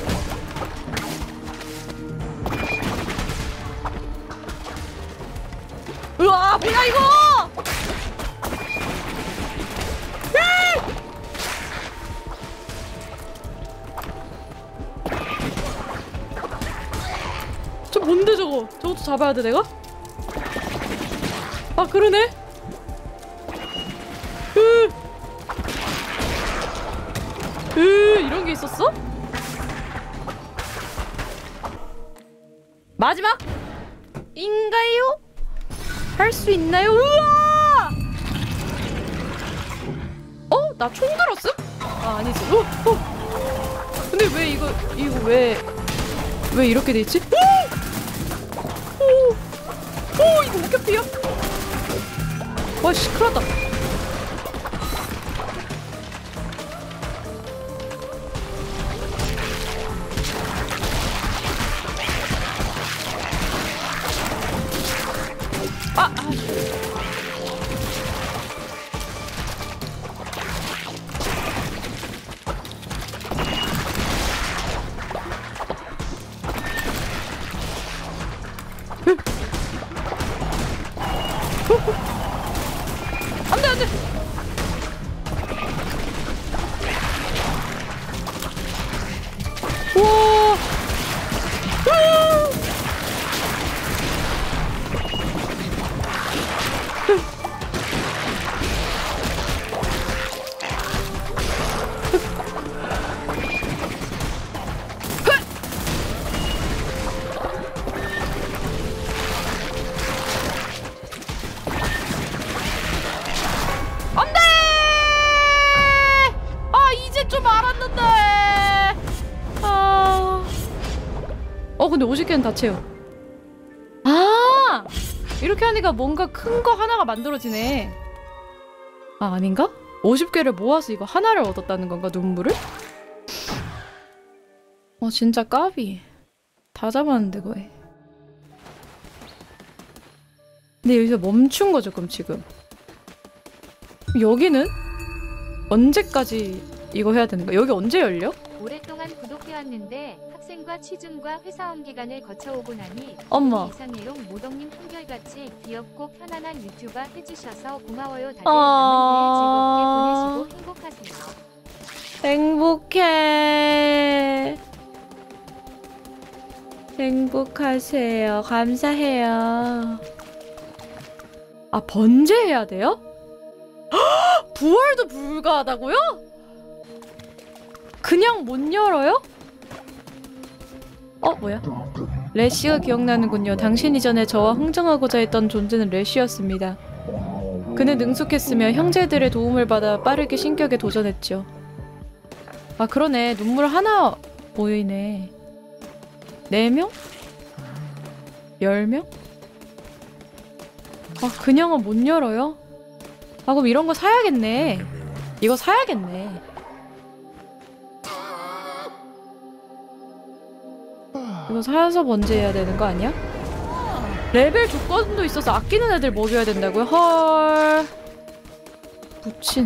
으아, 뭐야 이거! 저 뭔데 저거? 저것도 잡아야 돼 내가? 아 그러네? 으, 으 이런 게 있었어? 마지막! 인가요? 할 수 있나요? 우와! 어? 나 총 들었음? 아 아니지. 어? 어? 근데 왜 이거 이거 왜 왜 이렇게 돼 있지? 오! 오! 오! 이거 어떻게 피해? 와씨 큰일 났다. 아! 아. 안돼 안돼. 우와. 안돼! 아 이제 좀 알았는데. 아. 어 근데 오십 개는 다 채워. 아 이렇게 하니까 뭔가 큰 거 하나가 만들어지네. 아 아닌가? 오십 개를 모아서 이거 하나를 얻었다는 건가, 눈물을? 어 진짜 까비. 다 잡았는데 거의. 근데 여기서 멈춘 거죠 그럼 지금. 여기는? 언제까지 이거 해야 되는 거야? 여기 언제 열려? 오랫동안 구독해왔는데 학생과 취준과 회사원 기간을 거쳐오고 나니 엄마. 이상해롱 모덕님 한결같이 귀엽고 편안한 유튜버 해주셔서 고마워요. 다들 아... 남은 대회 즐겁게 보내시고 행복하세요. 행복해. 행복하세요. 감사해요. 아 번제해야 돼요? 부활도 불가하다고요? 그냥 못 열어요? 어 뭐야? 래쉬가 기억나는군요. 당신이 전에 저와 흥정하고자 했던 존재는 래쉬였습니다. 그는 능숙했으며 형제들의 도움을 받아 빠르게 신격에 도전했죠. 아 그러네. 눈물 하나 보이네. 네 명? 열 명? 아 그냥은 못 열어요? 아 그럼 이런 거 사야겠네. 이거 사야겠네. 이거 사서 번제해야 되는 거 아니야? 레벨 조건도 있어서 아끼는 애들 먹여야 된다고요? 헐... 부친.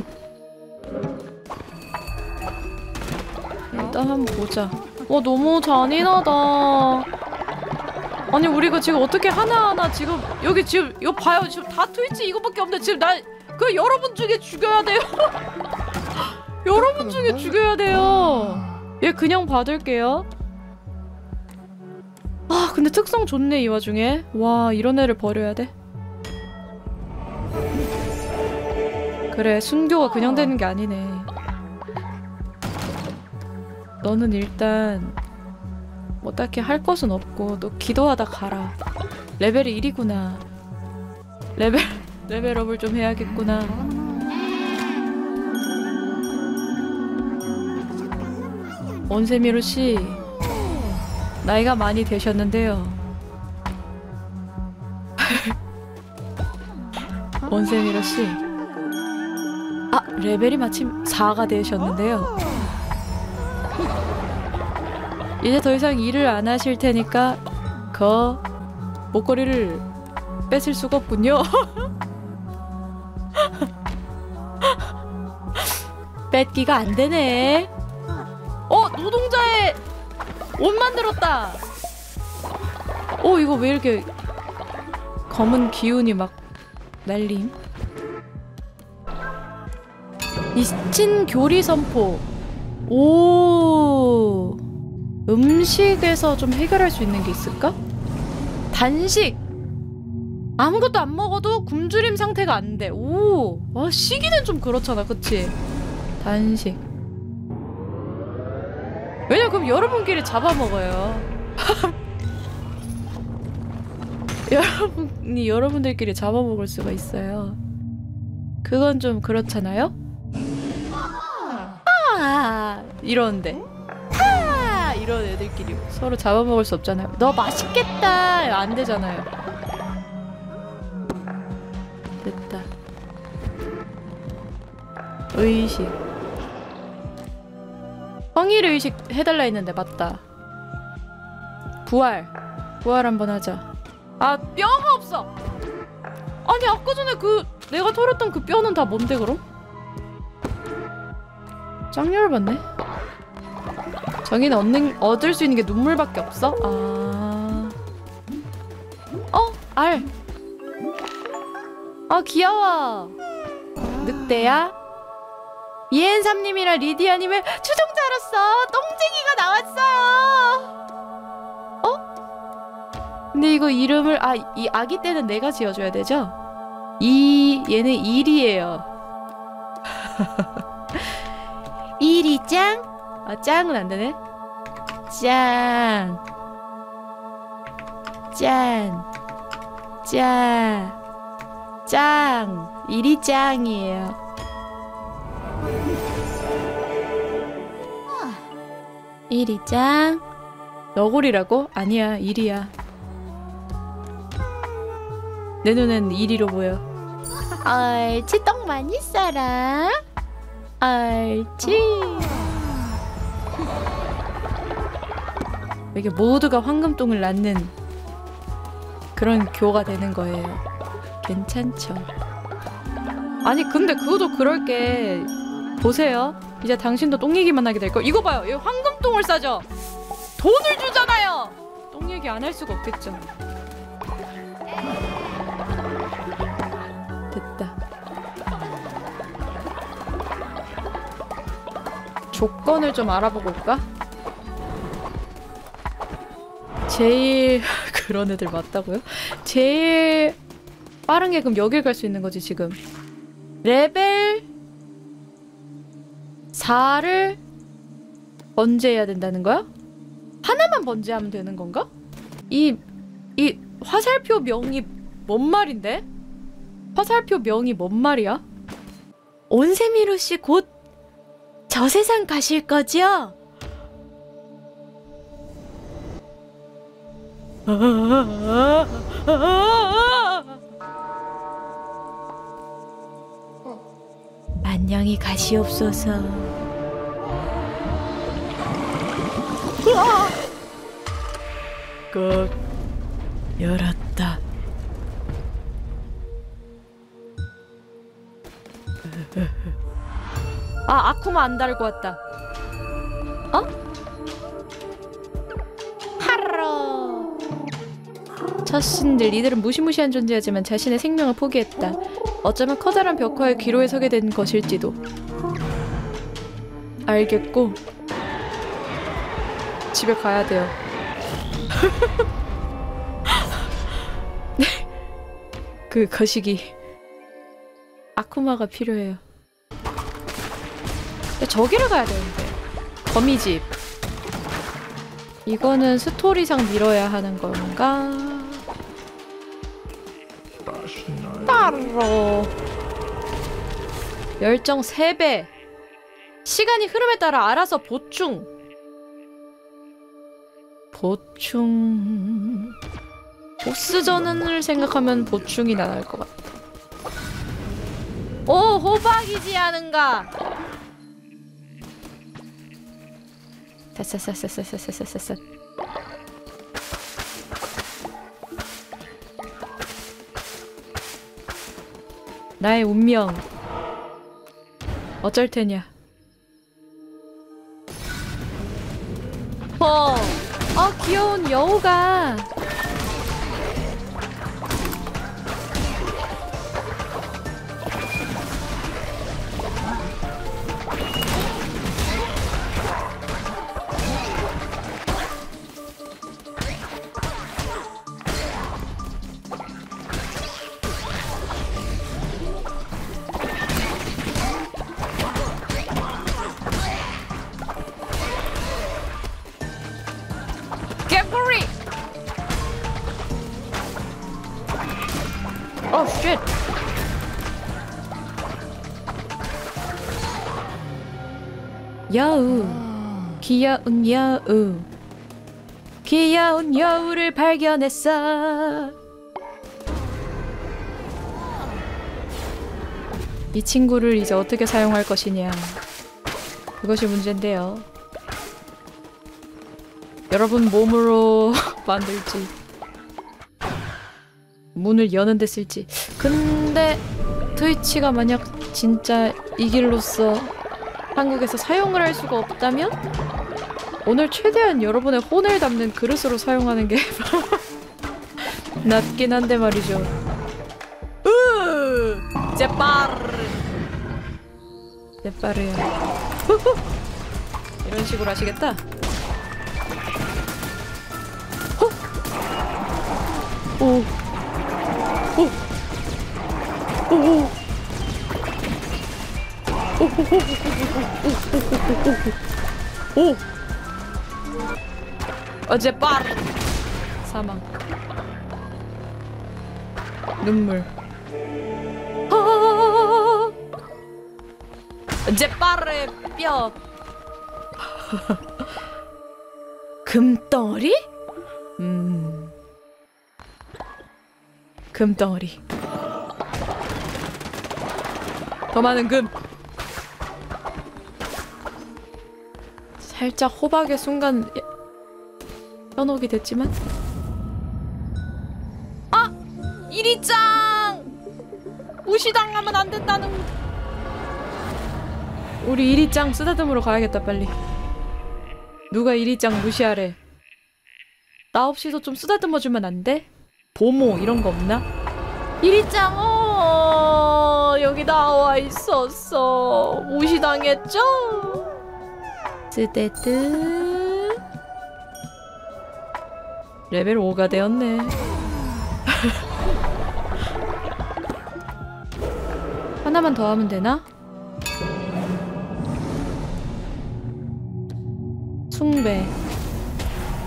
일단 한번 보자. 와 너무 잔인하다. 아니 우리가 지금 어떻게 하나하나 지금 여기 지금 이거 봐요. 지금 다 트위치 이거밖에 없는데 지금 나 그 여러분 중에 죽여야 돼요. 여러분 중에 죽여야 돼요. 얘 그냥 받을게요. 아 근데 특성 좋네 이 와중에. 와 이런 애를 버려야 돼? 그래 순교가 그냥 되는 게 아니네. 너는 일단 뭐 딱히 할 것은 없고 너 기도하다 가라. 레벨이 일이구나. 레벨 레벨업을 좀 해야겠구나. 온세미루 씨 나이가 많이 되셨는데요. 온세미루 씨 아 레벨이 마침 사가 되셨는데요. 이제 더 이상 일을 안 하실 테니까 그 목걸이를 뺏을 수가 없군요. 뺏기가 안 되네. 어 노동자의 옷 만들었다. 어 이거 왜 이렇게 검은 기운이 막 날림? 미친 교리 선포. 오 음식에서 좀 해결할 수 있는 게 있을까? 단식! 아무것도 안 먹어도 굶주림 상태가 안 돼. 오! 와, 시기는 좀 그렇잖아, 그치? 단식. 왜냐, 그럼 여러분끼리 잡아먹어요. 여러분이 여러분들끼리 잡아먹을 수가 있어요. 그건 좀 그렇잖아요? 아! 이러는데. 아! 이런 애들끼리 서로 잡아먹을 수 없잖아요. 너 맛있겠다! 안 되잖아요. 됐다. 의식. 성일 의식 해달라 했는데 맞다. 부활. 부활 한번 하자. 아 뼈가 없어. 아니 아까 전에 그 내가 털었던 그 뼈는 다 뭔데 그럼? 짱 열받네. 저기는 얻는, 얻을 수 있는 게 눈물밖에 없어? 아... 어? 알! 아 귀여워. 늑대야? 이엔삼님이랑 리디아님의 추종자로서 똥쟁이가 나왔어요. 어? 근데 이거 이름을 아, 이 아기 때는 내가 지어줘야 되죠? 이 얘는 일이에요. 일이 짱? 아 짱은 안 되네. 짱. 짠. 짠. 짱. 일이 짱이에요. 일이 짱. 너구리라고? 아니야 일이야. 내 눈엔 일이로 보여. 옳지 떡 많이 싸라. 옳지. 이게 모두가 황금똥을 낳는 그런 교가 되는 거예요. 괜찮죠? 아니 근데 그것도 그럴게. 보세요. 이제 당신도 똥 얘기만 하게 될 거. 이거 봐요. 이거 황금똥을 싸죠. 돈을 주잖아요. 똥 얘기 안 할 수가 없겠죠. 됐다. 조건을 좀 알아보고 올까? 제일 그런 애들 맞다고요? 제일 빠른 게 그럼 여길 갈 수 있는 거지 지금. 레벨 사를 언제 해야 된다는 거야? 하나만 번지하면 되는 건가? 이, 이 화살표 명이 뭔 말인데? 화살표 명이 뭔 말이야? 온세미루 씨 곧 저 세상 가실 거죠? 안녕히 가시옵소서. 꼭 열었다. 아, 아쿠마 안 달고 왔다. 어? 하러. 처신들, 이들은 무시무시한 존재하지만 자신의 생명을 포기했다. 어쩌면 커다란 벽화의 기로에 서게 된 것일지도. 알겠고 집에 가야 돼요. 그 거시기 아쿠마가 필요해요. 근데 저기를 가야 되는데. 거미집. 이거는 스토리상 밀어야 하는 건가? 따로 열정 세 배. 시간이 흐름에 따라 알아서 보충. 보충. 보스전을 생각하면 보충이 나을 것 같아. 오, 호박이지 않은가? 셋셋셋셋셋셋셋셋. 나의 운명 어쩔 테냐. 어, 어 귀여운 여우가. Oh shit. 여우. 귀여운 여우. 귀여운 여우를 발견했어. 이 친구를 이제 어떻게 사용할 것이냐. 그것이 문제인데요. 여러분 몸으로 만들지 문을 여는 데 쓸지. 근데 트위치가 만약 진짜 이 길로서 한국에서 사용을 할 수가 없다면 오늘 최대한 여러분의 혼을 담는 그릇으로 사용하는 게 낫긴 한데 말이죠. 으 제빠르 제빠르야. 이런 식으로 하시겠다. 오. 오. 오. 오. 오. 오. 어제 빠르 사망. 눈물. 어제 빠르의 뼈. 금덩어리? 음. 금덩어리. 더 많은 금. 살짝 호박의 순간 현혹이 됐지만. 아! 이리짱! 무시당하면 안 된다는. 우리 이리짱 쓰다듬으러 가야겠다 빨리. 누가 이리짱 무시하래. 나 없이도 좀 쓰다듬어주면 안 돼? 보모 이런 거 없나? 이리짱 어 여기 나와 있었어. 무시당했죠? 쓰데드 레벨 오가 되었네. 하나만 더 하면 되나? 숭배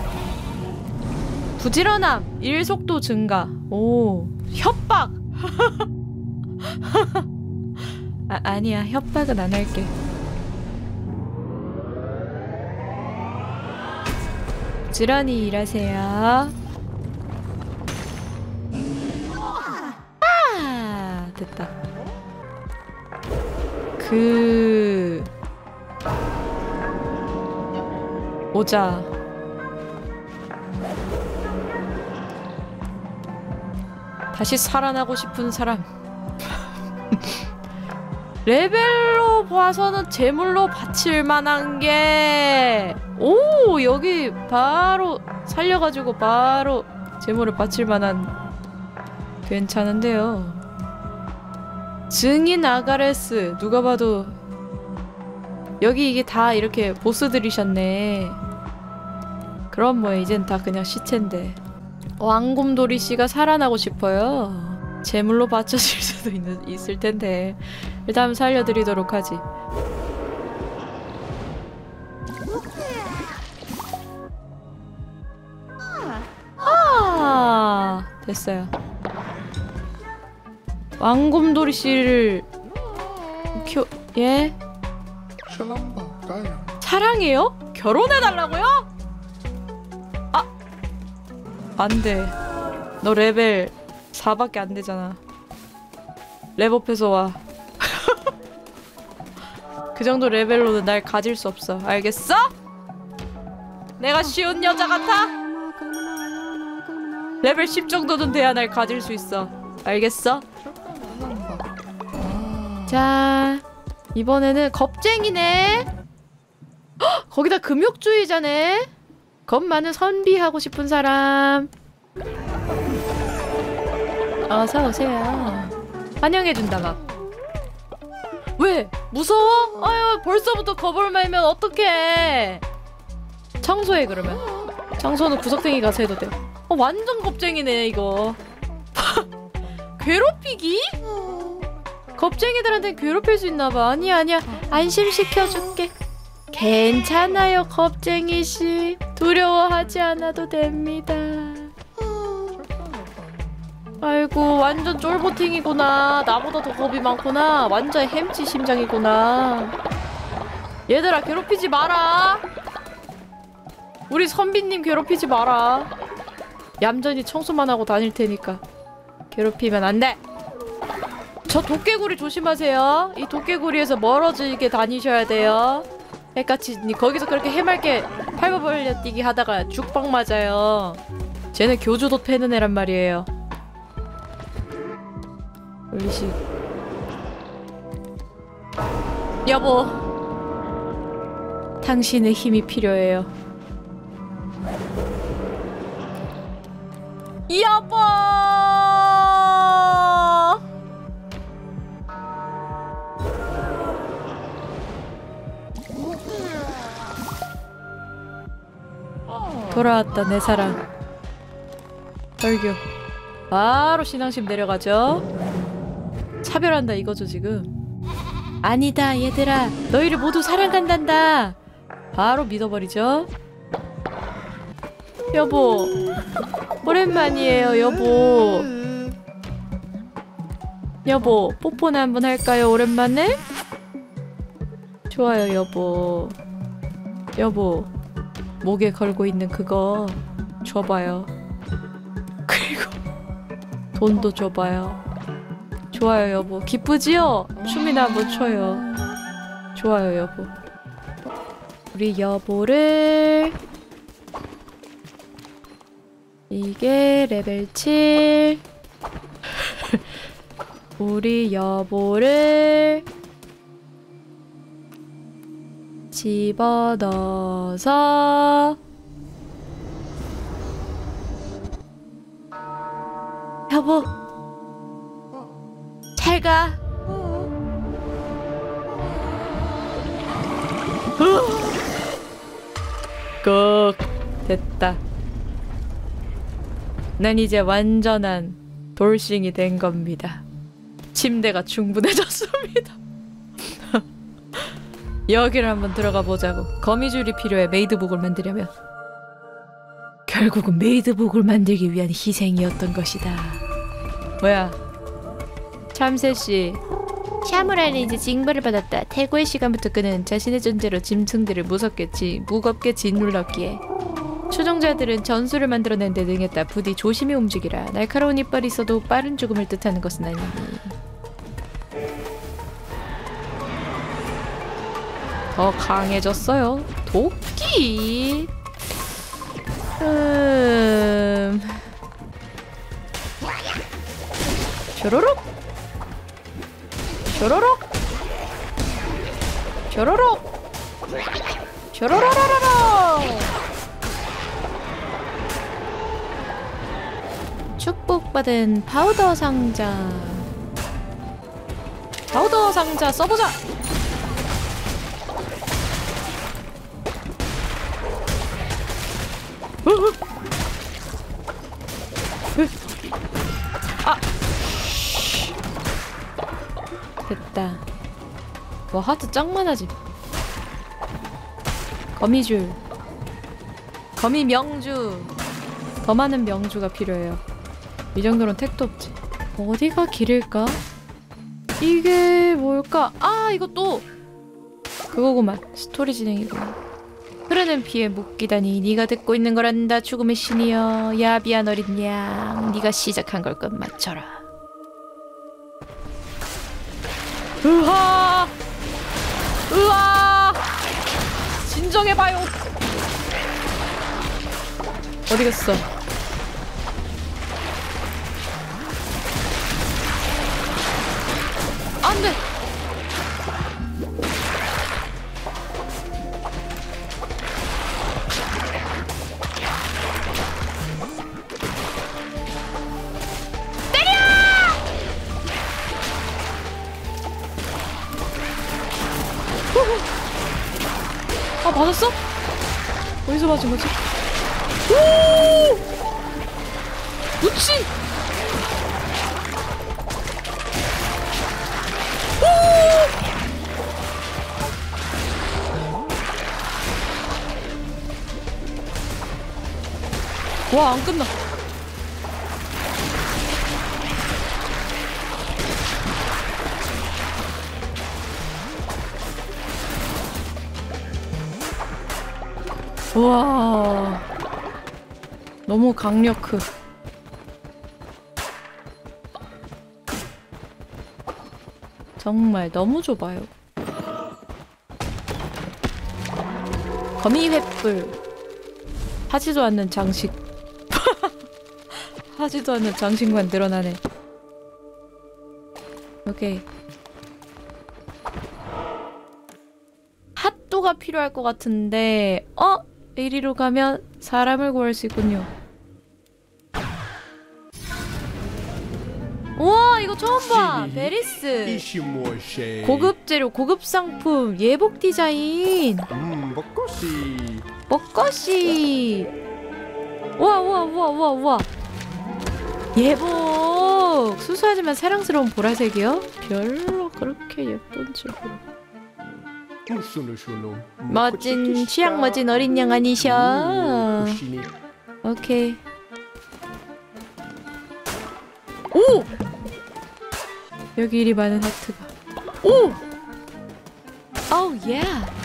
부지런함, 일 속도 증가. 오, 협박. 아, 아니야, 협박은 안 할게. 부지런히 일하세요. 아, 됐다. 그 오자. 다시 살아나고 싶은 사람. 레벨로 봐서는 제물로 바칠 만한 게, 오, 여기 바로 살려가지고 바로 제물을 바칠 만한, 괜찮은데요. 증인 아가레스. 누가 봐도 여기 이게 다 이렇게 보스들이셨네. 그럼 뭐 이젠 다 그냥 시체인데. 왕곰돌이 씨가 살아나고 싶어요. 제물로 바쳐질 수도 있는, 있을 텐데 일단 살려드리도록 하지. 아, 됐어요. 왕곰돌이 씨를 켜... 예? 사랑해요? 결혼해달라고요? 아! 안돼. 너 레벨 사밖에 안 되잖아. 랩업해서 와. 그 정도 레벨로는 날 가질 수 없어. 알겠어? 내가 쉬운 여자 같아? 레벨 십 정도는 돼야 날 가질 수 있어. 알겠어? 자, 이번에는 겁쟁이네. 헉, 거기다 금욕주의자네. 겁 많은 선비하고 싶은 사람. 어서오세요. 환영해준다 막. 왜? 무서워? 아유, 벌써부터 겁을 말면 어떡해. 청소해 그러면. 청소는 구석탱이 가서 해도 돼. 어, 완전 겁쟁이네 이거. 괴롭히기? 겁쟁이들한테 괴롭힐 수 있나봐. 아니야 아니야, 안심시켜줄게. 괜찮아요 겁쟁이씨. 두려워하지 않아도 됩니다. 아이고, 완전 쫄보팅이구나. 나보다 더 겁이 많구나. 완전 햄찌 심장이구나. 얘들아, 괴롭히지 마라. 우리 선비님 괴롭히지 마라. 얌전히 청소만 하고 다닐 테니까 괴롭히면 안 돼. 저 도깨구리 조심하세요. 이 도깨구리에서 멀어지게 다니셔야 돼요. 해까치 거기서 그렇게 해맑게 팔벌 벌려 뛰기 하다가 죽빵 맞아요. 쟤는 교주도 패는 애란 말이에요. 울리시. 여보, 당신의 힘이 필요해요. 여보! 돌아왔다 내 사랑. 벌교. 바로 신앙심 내려가죠. 차별한다 이거죠 지금. 아니다 얘들아, 너희를 모두 사랑한단다. 바로 믿어버리죠. 여보, 오랜만이에요 여보. 여보, 뽀뽀나 한번 할까요 오랜만에? 좋아요 여보. 여보, 목에 걸고 있는 그거 줘봐요. 그리고 돈도 줘봐요. 좋아요 여보. 기쁘지요? 춤이나 한번 춰요. 좋아요 여보. 우리 여보를, 이게 레벨 칠. 우리 여보를 집어넣어서, 여보 잘가. 꼭 됐다. 난 이제 완전한 돌싱이 된 겁니다. 침대가 충분해졌습니다. 여기를 한번 들어가 보자고. 거미줄이 필요해 메이드복을 만들려면. 결국은 메이드복을 만들기 위한 희생이었던 것이다. 뭐야? 참새씨. 샤무라이는 이제 징벌을 받았다. 태고의 시간부터 그는 자신의 존재로 짐승들을 무섭게 지, 무겁게 짓눌렀기에 추종자들은 전술을 만들어낸 데 능했다. 부디 조심히 움직이라. 날카로운 이빨이 있어도 빠른 죽음을 뜻하는 것은 아니니. 더 강해졌어요. 도끼. 음... 쇼로록 쇼로록 쇼로록 쇼로로로로로. 축복받은 파우더 상자. 파우더 상자 써보자. 아 됐다. 와 하트 짱 많아지. 거미줄, 거미 명주. 더 많은 명주가 필요해요. 이 정도는 택도 없지. 어디가 길일까? 이게 뭘까? 아 이것도 그거구만. 스토리 진행이구만. 흐르는 피에 묶이다니 네가 듣고 있는 거란다. 죽음의 신이여, 야비한 어린 양, 네가 시작한 걸 끝마쳐라. 으하! 으아! 진정해봐요. 어디 갔어? 안 돼! 아 맞았어? 어디서 맞은 거지? 오! 우치! 오! 와, 안 끝나. 우와 너무 강력해. 정말 너무 좁아요. 거미 횃불. 하지도 않는 장식. 하지도 않는 장식만 늘어나네. 오케이. 핫도가 필요할 것 같은데 어? 이리로 가면 사람을 구할 수 있군요. 우와 이거 처음 봐. 베리스. 고급 재료, 고급 상품, 예복 디자인. 음, 먹거시. 먹거시. 우와 우와 우와 우와 우와. 예복. 수수하지만 사랑스러운 보라색이요? 별로 그렇게 예쁜지 모르겠어. 멋진 취향 멋진 어린 양 아니셔. 오케이. 오! 여기 이리 많은 하트가. 오! 어우 예.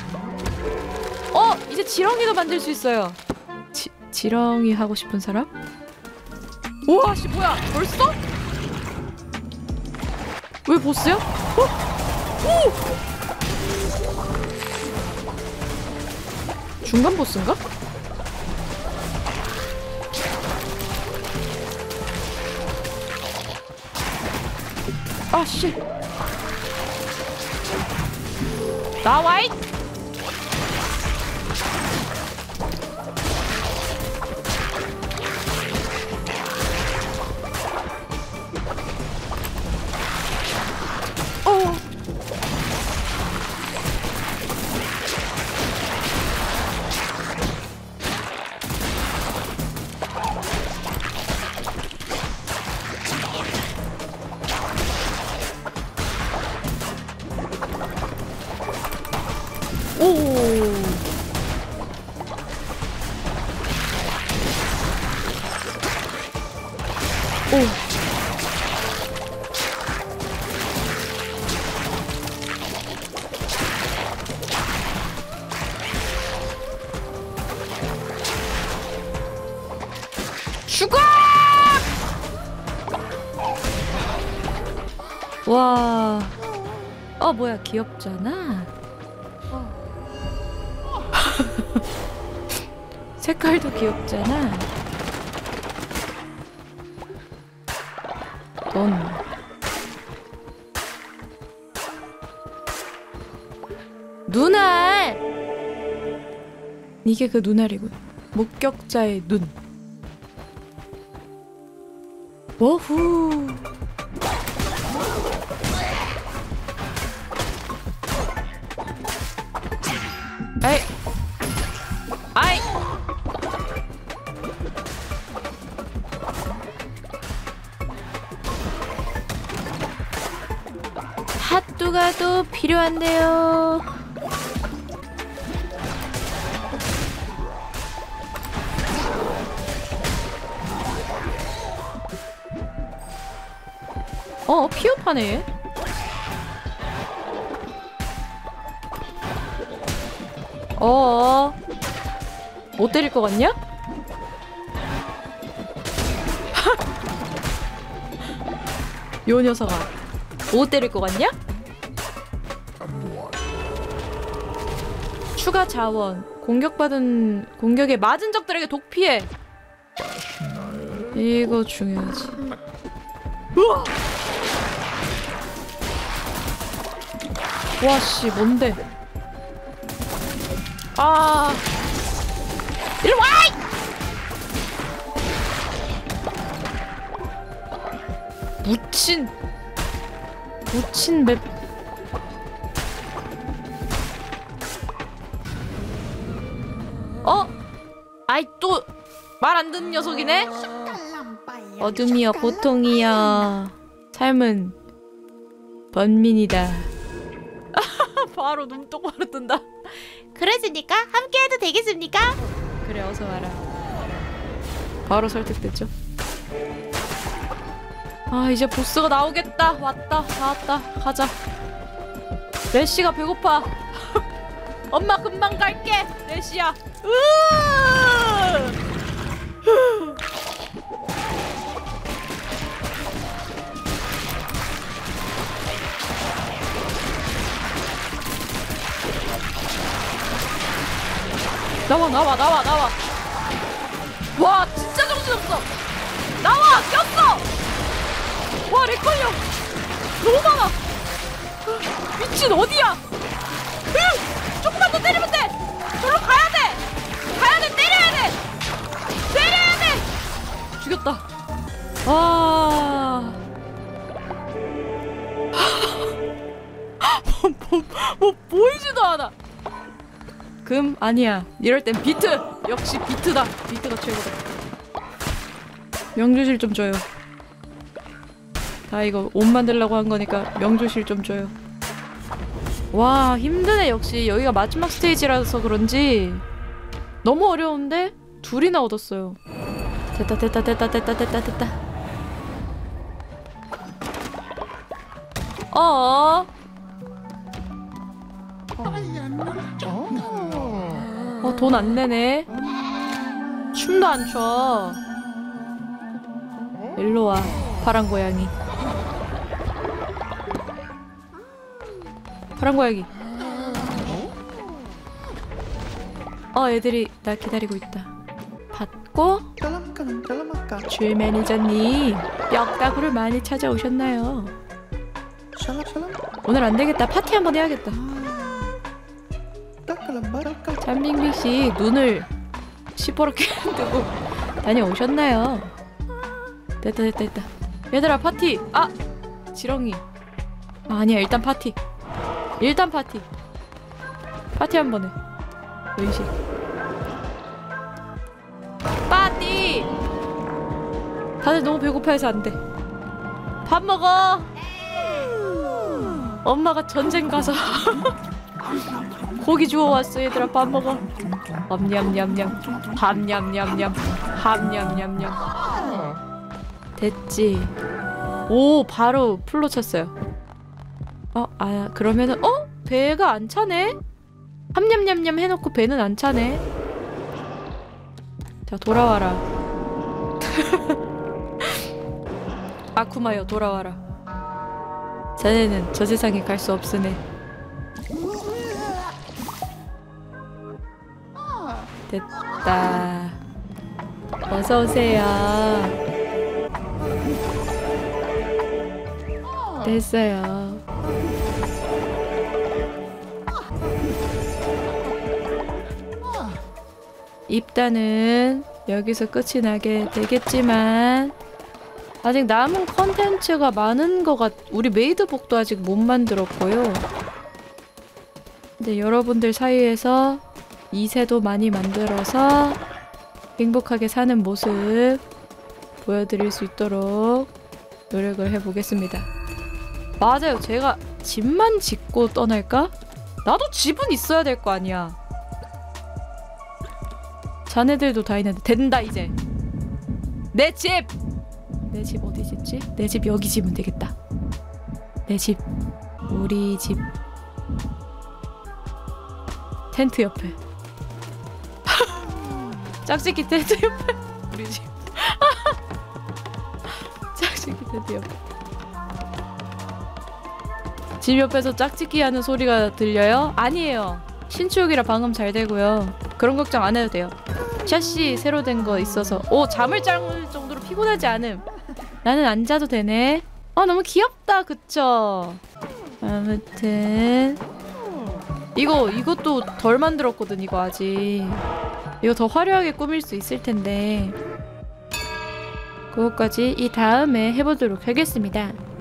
어! 이제 지렁이도 만들 수 있어요. 지, 지렁이 하고 싶은 사람? 우와 씨 뭐야 벌써? 왜 보스야? 어? 오! 중간 보스인가? 아 씨. 나와잇! 어. 오. 죽어! 와. 어 뭐야 귀엽잖아. 색깔도 귀엽잖아. 넌 눈알! 이게 그 눈알이군. 목격자의 눈. 워후. 아이. 아이. 핫도가 또 필요한데요. 어, 피업하네. 어어. 못 때릴 것 같냐? 요 녀석아. 못 때릴 것 같냐? 추가 자원. 공격받은 공격에 맞은 적들에게 독 피해. 이거 중요하지. 우와! 와씨 뭔데? 아, 일로 와! 묻힌 묻힌 맵. 어? 아이 또 말 안 듣는 녀석이네? 어둠이여 고통이여 삶은 번민이다. 바로 눈 똑바로 뜬다. 그러십니까? 함께해도 되겠습니까? 그래 어서 와라. 바로 설득됐죠. 아 이제 보스가 나오겠다. 왔다 다 왔다. 가자. 레시가 배고파. 엄마 금방 갈게. 레시야. 으으! 나와 나와 나와 나와. 와 진짜 정신없어. 나와 꼈어. 와 렉걸려. 너무 많아. 미친 어디야. 으, 조금만 더 때리면 돼. 저로 가야 돼. 가야 돼. 때려야 돼. 때려야 돼. 죽였다. 아. 뭐, 뭐, 뭐 보이지도 않아. 금 아니야. 이럴 땐 비트. 역시 비트다. 비트가 최고다. 명주실 좀 줘요. 다 이거 옷 만들려고 한 거니까 명주실 좀 줘요. 와 힘드네. 역시 여기가 마지막 스테이지라서 그런지 너무 어려운데 둘이나 얻었어요. 됐다 됐다 됐다 됐다 됐다 됐다. 어어. 어, 돈 안 내네. 춤도 안 춰. 일로 와, 파란 고양이. 파란 고양이. 어, 애들이 날 기다리고 있다. 받고. 줄 매니저님, 뼈가구를 많이 찾아오셨나요? 오늘 안 되겠다. 파티 한번 해야겠다. 잠빙빙 씨 눈을 시퍼렇게 뜨고 다녀오셨나요? 됐다 됐다 됐다. 얘들아 파티! 아! 지렁이. 아, 아니야 일단 파티. 일단 파티. 파티 한 번 해. 의식. 파티! 다들 너무 배고파해서 안 돼. 밥 먹어! 엄마가 전쟁 가서 고기 주워왔어. 얘들아 밥 먹어. 엄냠냠냠 함냠냠냠 함냠냠냠. 됐지. 오 바로 풀로 쳤어요. 어? 아 그러면은 어? 배가 안 차네? 함냠냠냠 해놓고 배는 안 차네. 자 돌아와라. 아쿠마여 돌아와라. 자네는 저 세상에 갈 수 없으네. 됐다. 어서 오세요. 됐어요. 입단은 여기서 끝이 나게 되겠지만 아직 남은 컨텐츠가 많은 것 같... 우리 메이드복도 아직 못 만들었고요. 근데 여러분들 사이에서 이세도 많이 만들어서 행복하게 사는 모습 보여드릴 수 있도록 노력을 해보겠습니다. 맞아요. 제가 집만 짓고 떠날까? 나도 집은 있어야 될 거 아니야. 자네들도 다 있는데 된다 이제. 내 집! 내 집 어디 짓지? 내 집 여기 지면 되겠다. 내 집 우리 집 텐트 옆에 짝짓기 텐트 옆에 우리 집 짝짓기 텐트 옆에 집 옆에서 짝짓기 하는 소리가 들려요? 아니에요. 신축이라 방음 잘 되고요. 그런 걱정 안 해도 돼요. 샤시 새로 된 거 있어서 오 잠을 잘 정도로 피곤하지 않음. 나는 안 자도 되네. 아 너무 귀엽다 그쵸? 아무튼 이거 이것도 덜 만들었거든. 이거 아직 이거 더 화려하게 꾸밀 수 있을 텐데 그것까지 이 다음에 해보도록 하겠습니다.